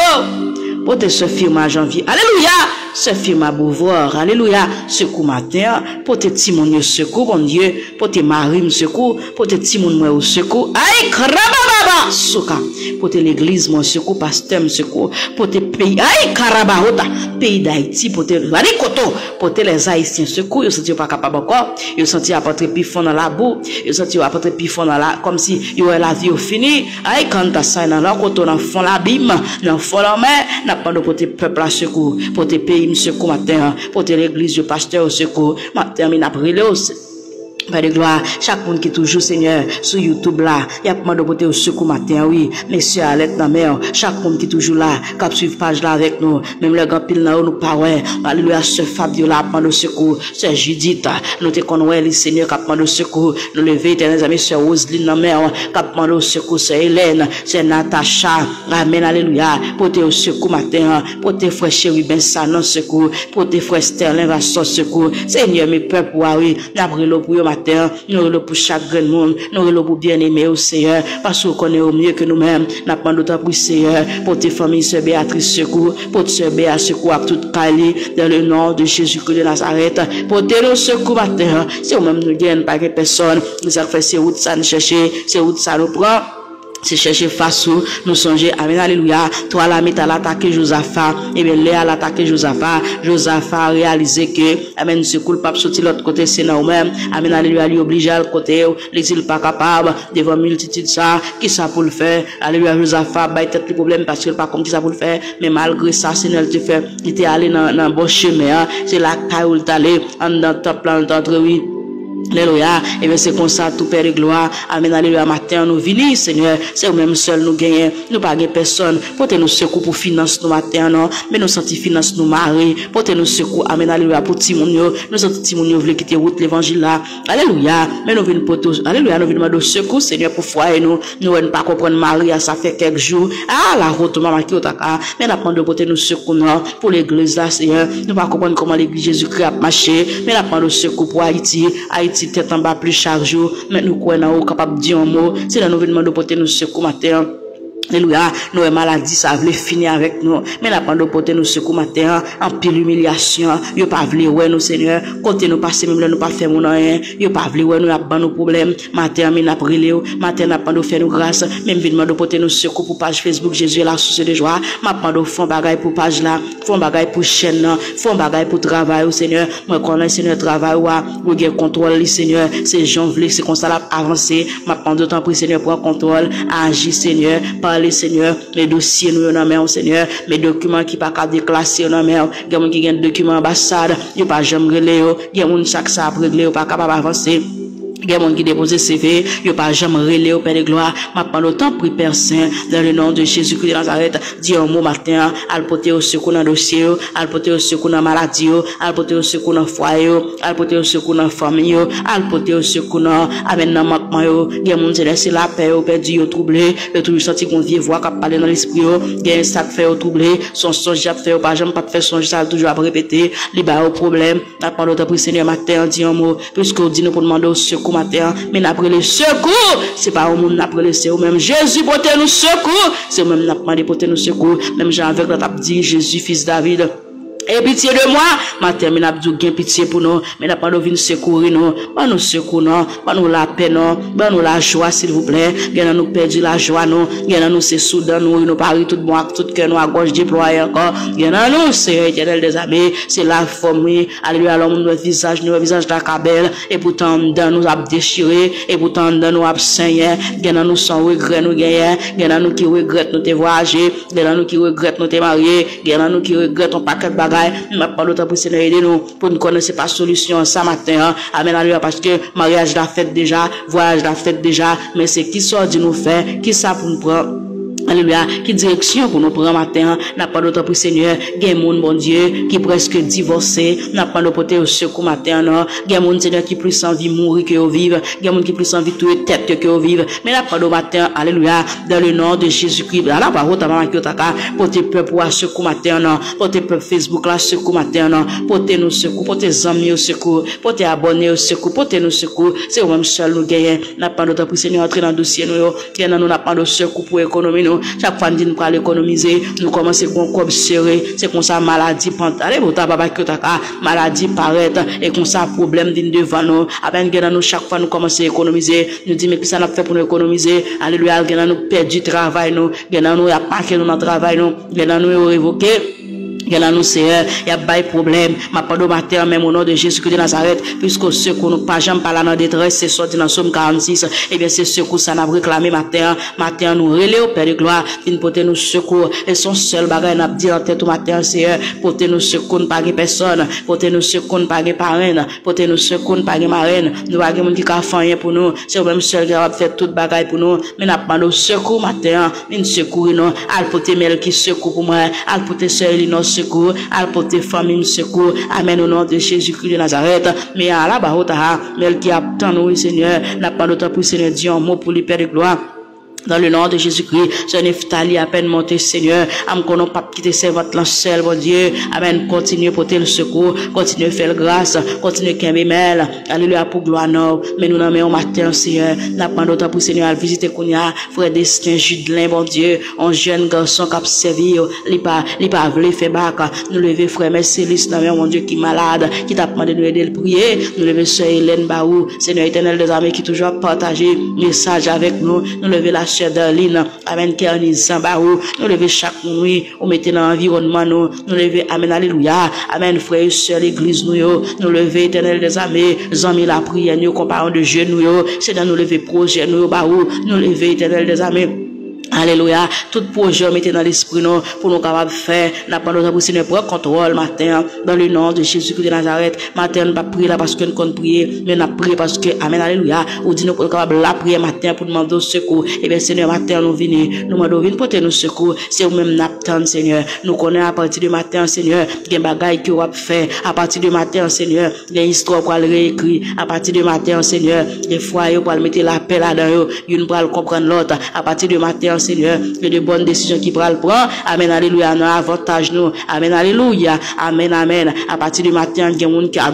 oh, portez ce firma Janvier, alléluia, ce firma Beauvoir, alléluia, secours matin, portez Timon secours, bon Dieu, portez Marim secours, portez Timon au secours, aïe, karababa, soka, portez l'église mon secours, pasteur secours, portez pays, aïe, karabahota, pays d'Haïti, portez, allez, koto, portez les Haïtiens secours, ils sont pas capables encore, ils sont apporter pifon dans la boue, ils sont apporter pifon dans la, comme si ils auraient la vie au fini, aïe, quand t'as ça dans la koto, dans fond la bim, dans fond la mer, n'a pas de porter peuple à secours, porter pays secours matin, porter l'église, le pasteur au secours, matin, mais après le Père de gloire, chaque monde qui est toujours Seigneur sur YouTube là, il y a pas de porter au secours matin, oui, messieurs à l'aide dans mer, chaque monde qui est toujours là, qui suit page là avec nous, même le grand pile là, nous parlons, alléluia, ce Fabio là, prendre au secours, c'est Judith, nous te connaissons le Seigneur qui prend au secours, nous lever, éternels amis, c'est Roseline dans mer, qui prend au secours, c'est Hélène, c'est Natacha, amen, alléluia, porter au secours matin, porter frère chéri Ben Sanon secours, porter frère Sterling Vasson secours, Seigneur, mes peuples, oui, n'abril pour eux, nous le pour chaque grand monde, nous le pour bien aimer au Seigneur, parce qu'on connaît au mieux que nous-mêmes, n'a pas d'autre pour Seigneur, pour tes familles, sœur Béatrice secours, pour sœur Béa secours à toute Cali, dans le nom de Jésus-Christ de Nazareth, pour tes secours matin, c'est même nous gagnons pas que personne, nous avons fait ces routes ça nous chercher, ces routes ça nous prend. C'est chercher face où nous songer, amen, alléluia, toi la met à l'attaquer Josaphat, et bien Léa à l'attaquer Josaphat a réalisé que, amen, ce coup le pape sorti l'autre côté, c'est nous-mêmes, amen, alléluia, lui oblige à le côté, l'exil pas capable, devant multitude ça, qui ça pour le faire, alléluia, Josaphat, bah, peut-être le problème parce qu'il pas comme qui ça pour le faire, mais malgré ça, c'est elle te fait, il était allé dans bon chemin, c'est la caille où il est allé, en dans top plan d'entre oui. Alléluia. Et bien c'est comme ça tout Père de gloire. Amen. Alléluia. Matin nous venons Seigneur. C'est nous-mêmes seuls nous gagnons. Nous pas gagner personne. Portez nous secours pour finance nous matin non. Mais nous senti finance nous marrer. Portez nous secours. Amen. Alléluia pour Timonio. Nous senti Timonio veut quitter route l'évangile là. Alléluia. Mais nous venons porter. Alléluia. Nous venons demander secours Seigneur pour foyer nous. Nous ne pas comprendre Maria ça fait quelques jours. Ah la route maman qui otaka. Mais nous prendre porter nous secours non pour l'église là Seigneur. Nous pas comprendre comment l'église Jésus-Christ a marché. Mais nous prendre secours pour Haïti. Haïti tête en bas plus chaque jour, mais nous croyons capable de dire un mot, c'est là nous venons de porter nous secours matin. Alléluia, nos maladies, ça voulait finir avec nous. Mais la pendant porter nous secours matin, en pile humiliation, yo pas voulu ouais nous Seigneur, côté nous passer même là nous pas faire mon rien, yo pas voulu ouais nous a ban nos problèmes, matin mais n'a brûlé, matin n'a pas de faire nous grâce, même vite de porter nous secours pour page Facebook Jésus est la source de joie, m'a pendant font bagaille pour page là, font bagaille pour chaîne là, font bagaille pour travail au Seigneur, moi connais Seigneur travail ou gain contrôle le Seigneur, c'est Jean voulait c'est comme ça l'a avancer, m'a pendant temps pour Seigneur prend contrôle, agir Seigneur, parler Seigneur, les dossiers nous en main Seigneur, mes documents qui pas qu'à déclasser en main, gamin qui gagne documents ambassade, yo pas jamais relé yo, gamin chaque ça après régler pas capable avancer. Il y a des gens qui déposent CV, il n'y a pas jamais relé au Père de gloire. Ma pendant temps, prie Père Saint, dans le nom de Jésus-Christ de Nazareth, dis un mot matin, à le porter au secours dans le dossier, à le porter au secours dans la maladie, à le porter au secours dans le foyer, à le porter au secours dans la famille, à le porter au secours dans le manquement. Il y a des gens qui laissent la paix, au perdu, au troublé, le toujours senti qu'on vient voir, qu'on parle dans l'esprit, il y a un sac fait au troublé, son songe à faire, pas jamais pas faire songe, ça toujours à répéter, les bas au problème. Ma pendant temps, prie Seigneur matin, dis un mot, puisque vous dites nous pour demander au secours matin, mais après le secours, c'est pas au monde après le secours, même Jésus porte nous secours, c'est même n'a demandé porter nous secours, même Jean avec la table dit Jésus fils David. Et pitié de moi, ma termine abdou gain pitié pour nous, mais n'a pas de venir secourir nous, pas nous secours non, pas nous la paix non, pas nous la joie s'il vous plaît, bien nous perdu la joie non, bien nous c'est soudain nous paris tout bon tout cœur nous à gauche déployer encore, bien nous c'est éternel des amis, c'est la forme, alléluia l'homme notre visage d'acabel, et pourtant dans nous a déchiré, et pourtant dans nous a saigné, bien nous sans regret nous gagner, bien nous qui regrette nous te voyager, bien nous qui regrette nous te marier, bien nous qui regrette on paquet de m'a pas d'autre pour Seigneur aider nous pour nous connaître pas solution ça matin amen alléluia parce que mariage la fête déjà voyage la fête déjà mais c'est qui sort de nous faire qui ça pour nous prendre. Alléluia, qui direction pour nous prendre matin, n'a pas d'autre pour Seigneur, gain monde bon Dieu, qui presque divorcé, n'a pas de porter au secours matin, non, gain monde Seigneur qui plus envie mourir que vivre, gain monde qui plus envie tuer tête que vivre, mais n'a pas de matin, alléluia, dans le nom de Jésus-Christ, là, la parole, ta maman qui otaka, porter peuple au secours matin, non, porter peuple Facebook là, secours matin, non, porter nous secours, porter amis au secours, porter abonnés au secours, porter nous secours, c'est au même seul nous gagnons, n'a pas d'autre pour Seigneur, entrer dans le dossier, nous, gain nous n'a pas de secours pour économie, nous, chaque fois nous pour l'économiser nous commencer con comme serré c'est comme ça maladie allez bota papa que ta maladie paraît et comme ça problème din devant nous à peine que nous chaque fois nous commencer économiser nous dit mais qui ça n'a fait pour nous économiser alléluia que nous perdu travail nous que nous a pas que nous dans travail nous que nous révoquer il y a nous Seigneur, il y a pas de problème. Ma pardon matin même au nom de Jésus-Christ de Nazareth, puisque ce qu'on nous pas jamais parler dans détresse, c'est sorti dans Somme 46. Et bien c'est secours ça n'a réclamé matin nous relais au Père de gloire, pour porter nous secours. Et son seul bagage n'a dit en tête au matin Seigneur, porter nous secours pas personne, porter nous secours pas parrain, porter nous secours pas marraine. Nous pas monde qui a fait pour nous, c'est le même seul qui a fait toute bagaille pour nous. Mais n'a pas de secours matin, une secours non, al porter mel qui secours pour moi, al porter seul secours, à porter famille secours, amen au nom de Jésus-Christ de Nazareth, mais à la barota, mais qui attend nous, Seigneur, n'a pas d'autre pour Seigneur, Dieu, un mot pour lui, Père de gloire. Dans le nom de Jésus-Christ, je n'ai à peine monté, Seigneur. Am konon pas quitter servante là seul, mon Dieu. Amen. Continue porter le secours. Continue faire grâce. Continue qu'aimer mel. Alléluia pour gloire non. Mais nous n'en matin, Seigneur. N'a pas d'autre pour Seigneur à visiter Kounia. Frère Destin, Judelin, mon Dieu. Un jeune garçon qui a servi. Il pas voulu faire bac. Nous lever frère Mercelis, mon Dieu, qui est malade. Qui t'a demandé de nous aider à prier. Nous lever sœur Hélène Baou. Seigneur éternel des amis qui toujours partagé message avec nous. Nous lever la sœur Darlene, amen, qui est Zambarou, nous lever chaque nuit, nous mettons dans l'environnement, nous lever, amen, alléluia, amen, frères et sœurs, l'église, nous lever, éternel des amis, la prière, nous comparons de jeunes, nous, c'est dans nous lever projet, nous lever, éternel des amis. Alléluia. Tout projet mettez dans l'esprit nous pour nous capables de faire. N'a pas notre Seigneur pour contrôle matin dans le nom de Jésus-Christ de Nazareth. Matin nous pas prier là parce que nous compte prier, mais nous prier parce que amen alléluia. Ou dit nous pour capable la prier matin pour demander secours. Et bien Seigneur matin nous venir, nous demandons venir porter nous secours. C'est vous même n'attendre Seigneur. Nous connaissons à partir du matin Seigneur, des bagailles que vous avez fait à partir du matin Seigneur, des histoires pour le réécrire à partir du matin Seigneur, des foyers pour mettre la paix là-dedans, une pour comprendre l'autre à partir du matin Seigneur, que de bonnes décisions qui prend. Amen, alléluia, nous avantage nous. Amen, alléluia. Amen, amen. À partir du matin, il y a des gens qui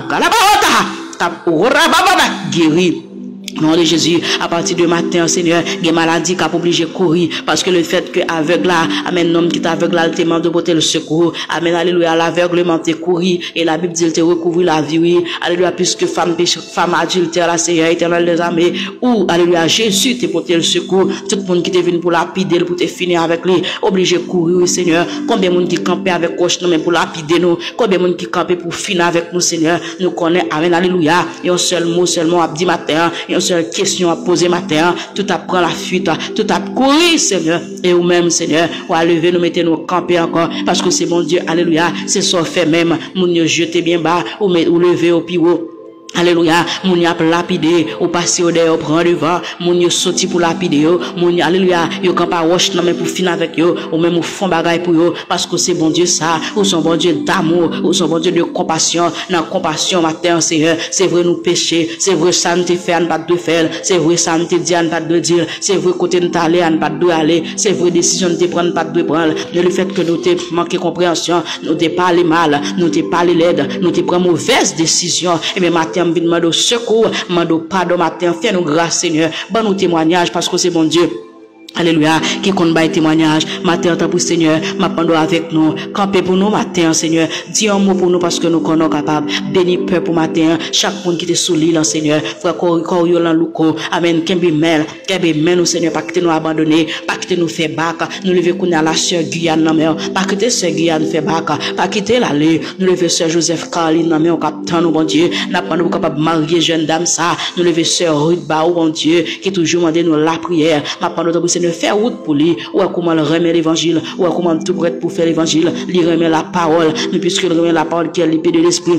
guéri. Nom de Jésus, à partir du matin, Seigneur, des maladies qui ont obligé de courir, parce que le fait que aveugle là, amen, l'homme qui est aveugle là, il te demande de porter le secours, amen, alléluia, l'aveuglement te courir, et la Bible dit, il te recouvre la vie, oui, alléluia, puisque femme adultère, la Seigneur éternel des armées, ou, alléluia, Jésus te porté le secours, tout le monde qui te venu pour lapider, pour te finir avec lui, obligé de courir, oui, Seigneur, combien de monde qui campait avec coche, non, mais pour lapider nous, combien de monde qui campait pour finir avec nous, Seigneur, nous connaît, amen, alléluia, et un seul mot seulement à dire matin, seule question à poser matin, tout a prend la fuite, tout a couru, Seigneur, et ou même, Seigneur, ou à lever, nous mettez nous camper encore, parce que c'est mon Dieu, alléluia, c'est ça fait même, mon Dieu, jeter bien bas, ou lever au plus haut. Alléluia, mon y a lapidé, ou passé au dehors, prend devant, mon y sorti pour lapider, mon y, alléluia, yo quand pas roche, non, mais pour finir avec yo, ou même ou fond bagaille pour yo, parce que c'est bon Dieu ça, ou son bon Dieu d'amour, ou son bon Dieu de compassion, dans compassion, matin, Seigneur, c'est vrai nous pécher, c'est vrai ça nous te fait, pas de faire, c'est vrai ça nous te dit, pas de dire, c'est vrai côté nous t'aller, pas de aller, c'est vrai décision de te prendre, pas de prendre, de le fait que nous te manqué compréhension, nous te parlé mal, nous te parlé laide, nous te prend mauvaise décision, et bien matin, me demande secours, demande pardon matin, fais-nous grâce Seigneur, bon nous témoignage parce que c'est bon Dieu. Alléluia, qui compte bail témoignage, matin, tant pour Seigneur, m'appendons avec nous, camper pour nous matin, Seigneur, dis un mot pour nous parce que nous connaissons capables, bénis peur pour matin, chaque monde qui est sous l'île, Seigneur, frère Coriolan Louko, amen, Kembe Mel, nous, Seigneur, pas quitter nous abandonner, pas quitter nous faire bac, nous lever qu'on a la sœur Guyane, non, mais, pas quitter sœur Guyane faire bac, pas quitter l'aller, nous lever sœur Joseph Caroline, non, mais, on capte nous, bon Dieu, n'a pas nous capable marier jeune dame ça, nous lever sœur Ruth Baou, bon Dieu, qui toujours demandé nous la prière, m'appendons de faire route pour lui, ou comment le remet l'évangile, ou comment tout prêt pour faire l'évangile, lui remet la parole, mais puisque il remet la parole qui est l'épée de l'esprit,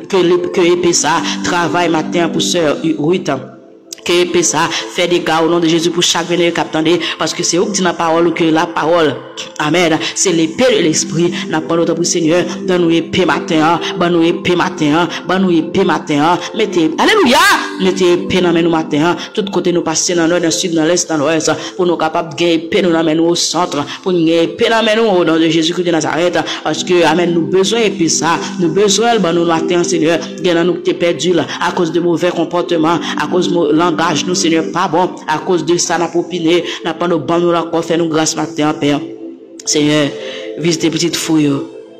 que épée ça, travaille matin pour sœur Ruth. Que épée ça, fait des gars au nom de Jésus pour chaque vénère qu'attendez, parce que c'est où que dit la parole, que la parole, amen, c'est l'épée de l'esprit, n'a pas l'autre pour Seigneur, donne-nous épée matin, donne-nous épée matin, donne-nous épée matin, mettez, alléluia, mettez épée dans nous matin, tout côté nous passer dans le nord, dans le sud, dans l'est, dans l'ouest, pour nous capables de gagner épée, nous nous au centre, pour nous gagner épée nous au nom de Jésus-Christ de Nazareth, parce que, amen, nous besoin épée ça, nous besoin, nous matin, Seigneur, gagnons nous qui perdu là, à cause de mauvais comportements, à cause de langage, nous, Seigneur, pas bon, à cause de ça, n'a pas opiné, n'a pas nos bancs, nous encore fait nous grâce matin, Père. Seigneur, visite tes petites fouilles,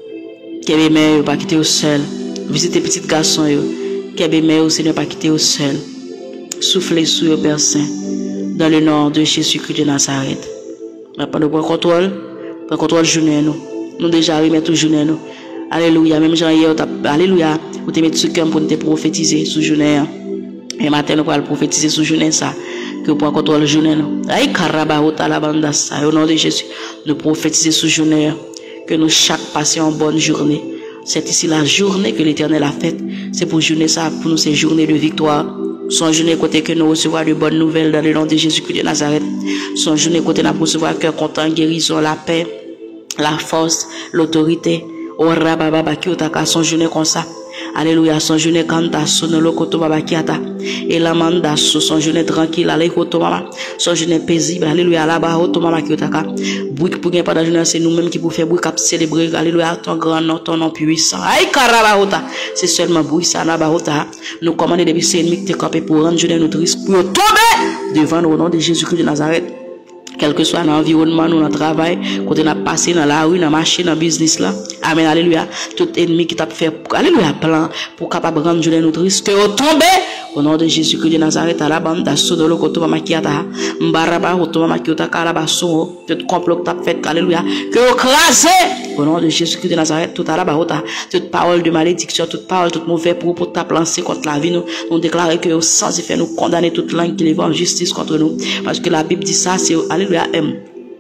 qui est mère, pas quitter au seul, visite tes petits garçons, qui est mère, Seigneur, pas quitter au seul, soufflez sur eux, Père Saint, dans le nom de Jésus-Christ de Nazareth. N'a pas de bon contrôle journée, nous déjà remettre tout journée, nous. Alléluia, même Jean hier, alléluia, vous te mettez sur cœur pour te prophétiser sous journée. Et matin, nous allons prophétiser sous journée ça, que pour contrôler le journée. Aïe, Karabaota la bande ça, au nom de Jésus, nous prophétiser sous journée, que nous chaque passions en bonne journée. C'est ici la journée que l'Éternel a faite. C'est pour journée ça, pour nous, c'est journée de victoire. Son journée côté que nous recevons de bonnes nouvelles dans le nom de Jésus-Christ de Nazareth. Son journée côté nous recevoir cœur content, guérison, la paix, la force, l'autorité. Oh, rababa, qui otaka, son journée comme ça. Alléluia, son journée kanta sonolo koto baba kiata et la manda son journée tranquille allez koto mama son journée paisible alléluia là-bas koto mama kiotaka bruit pour gagner pendant journée c'est nous mêmes qui pour faire bruit cap célébrer alléluia ton grand nom ton nom puissant ay karabahota c'est seulement bruit ça là-bas nous commander depuis c'est ennemi qui te campé pour rendre journée notre risque pour tomber devant nous au nom de Jésus-Christ de Nazareth. Quel que soit l'environnement, nous, dans le travail, quand on a passé dans la rue, dans la machine, dans le business là. Amen, alléluia. Tout ennemi qui t'a fait, alléluia, plan, pour capable rendre journée notre risque, au tomber, au nom de Jésus-Christ de Nazareth, à la bande, d'assaut de l'okoto, makiata, mbaraba, oto, makiota, kalabasso, tout complot que t'as fait, alléluia, que au crasé, au nom de Jésus-Christ de Nazareth, tout à la barota, toute parole de malédiction, toute parole, toute mauvais pour t'a lancé contre la vie, nous déclarer que au sens effet, nous condamner toute langue qui les voit en justice contre nous, parce que la Bible dit ça, c'est, alléluia,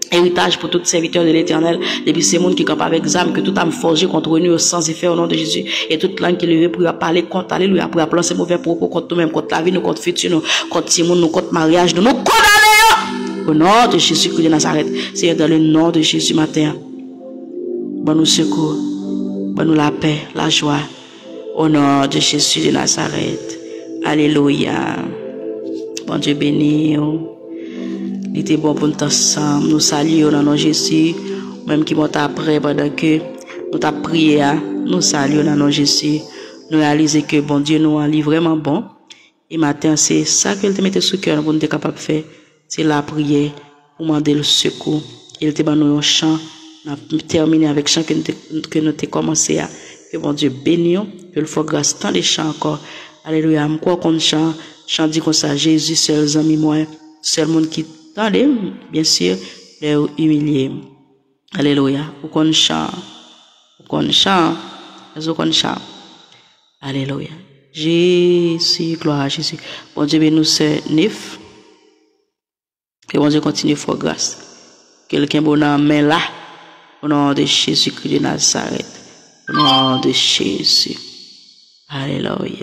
héritage pour tout serviteur de l'Éternel, depuis ces mondes qui campent avec âme, que tout âme forgé contre nous sans effet au nom de Jésus, et toute langue qui levé pour parler contre, alléluia, pour appeler ces mauvais propos contre nous-mêmes, contre la vie, nous, contre futur, nous, contre Simon, nous, contre mariage, nous condamnons au nom de Jésus-Christ de Nazareth. C'est dans le nom de Jésus matin. Bon nous secours, bon nous la paix, la joie, au nom de Jésus de Nazareth. Alléluia. Bon Dieu béni. Il était bon pour nous ensemble. Nous saluons dans nom de Jésus. Même qui monte après, pendant que nous t'avons prié, nous saluons dans nom de Jésus. Nous réalisons que bon Dieu nous a vraiment bon. Et matin, c'est ça qu'il te mettait sous cœur pour nous être capable de faire. C'est la prière pour demander le secours. Il te donne un chant. On a terminé avec le chant que nous avons commencé à. Que bon Dieu bénisse. Que le faut grâce tant de chants encore. Alléluia. Quoi qu'on chante, chante dit comme ça. Jésus, seul ami moi. Seul monde qui attendez, bien sûr, les humilier. Alléluia. Ou qu'on chante. Ou qu'on chante. Ou qu'on chante. Alléluia. Jésus, gloire à Jésus. Bon Dieu bénisse nous, c'est neuf. Que bon Dieu continue à faire grâce. Quelqu'un bon en main là. Au nom de Jésus-Christ de Nazareth. Au nom de Jésus. Alléluia.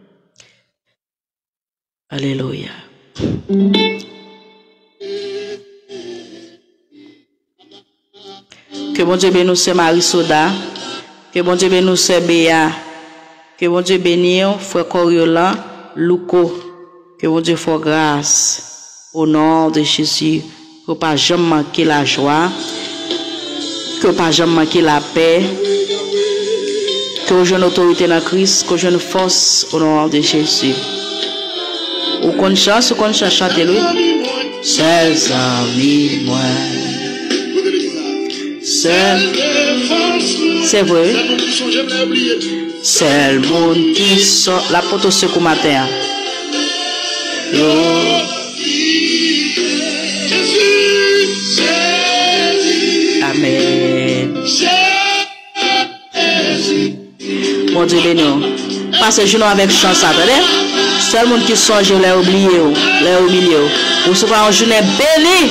Alléluia. Que bon Dieu bénisse c'est Marie Soda. Que bon Dieu bénisse c'est Béa. Que bon Dieu bénisse frère Coriolan, Louko. Que bon Dieu fasse grâce. Au nom de Jésus. Que pas jamais manquer la joie. Que pas jamais manquer la paix. Que je une autorité dans Christ. Que je une force au nom de Jésus. Ou qu'on chante, chantez-le. Ses amis, moi. C'est vrai. C'est le monde qui sort. La porte au secours matin. Amen. Mon Dieu béni. Passez journée avec chance, attendez. Seul monde qui songe, les oublié, les humilié. Vous serez en journée bénie.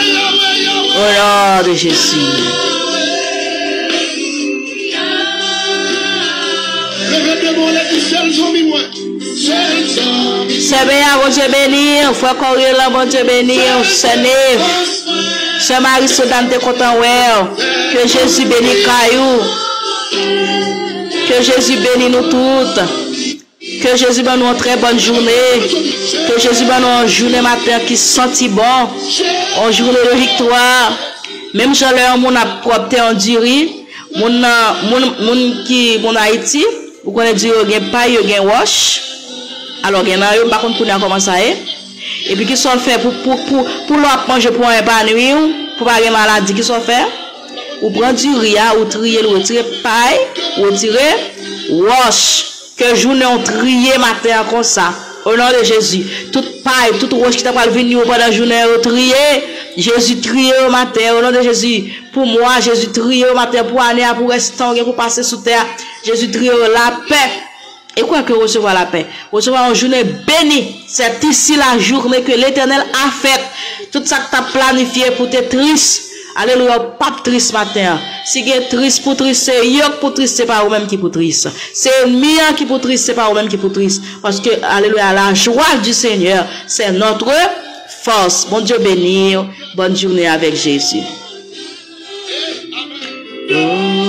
Au nom de Jésus. C'est bien, bon Dieu béni. Frère Coriolan, bon Dieu béni. C'est neuf. C'est Marie Sodan, t'es content, ouais. Que Jésus bénisse Caillou. Que Jésus bénisse nous toutes. Que Jésus bénisse nous une très bonne journée. Que Jésus bénisse nous une journée matin qui sentit bon. Une journée de victoire. Même si on a propre enduré. Mon qui mon Haïti. Vous connaissez, il y a pas, il y a wash. Alors, il y a un par contre, comment ça est. Et puis, qui sont faits pour leur manger pour un épanouir, pour pas avoir maladie, qui sont faits. Ou prendre du riz, ou trier, ou retirer paille, ou retirer wash. Que journée on trier matin comme ça. Au nom de Jésus. Toute paille, toute roche qui t'a pas venir pendant la journée, on trier. Jésus trier au matin. Au nom de Jésus. Pour moi, Jésus trier au matin, pour aller, pour rester, pour passer sous terre. Jésus trier la paix. Et quoi que recevoir la paix? Recevoir une journée bénie. C'est ici la journée que l'Éternel a faite. Tout ça que tu as planifié pour te triste. Alléluia, pas triste matin. Si tu es triste pour triste, c'est yok pour triste, c'est pas vous-même qui pour triste. C'est mien qui pour triste, c'est pas vous-même qui pour triste. Parce que, alléluia, la joie du Seigneur, c'est notre force. Bon Dieu béni. Bonne journée avec Jésus.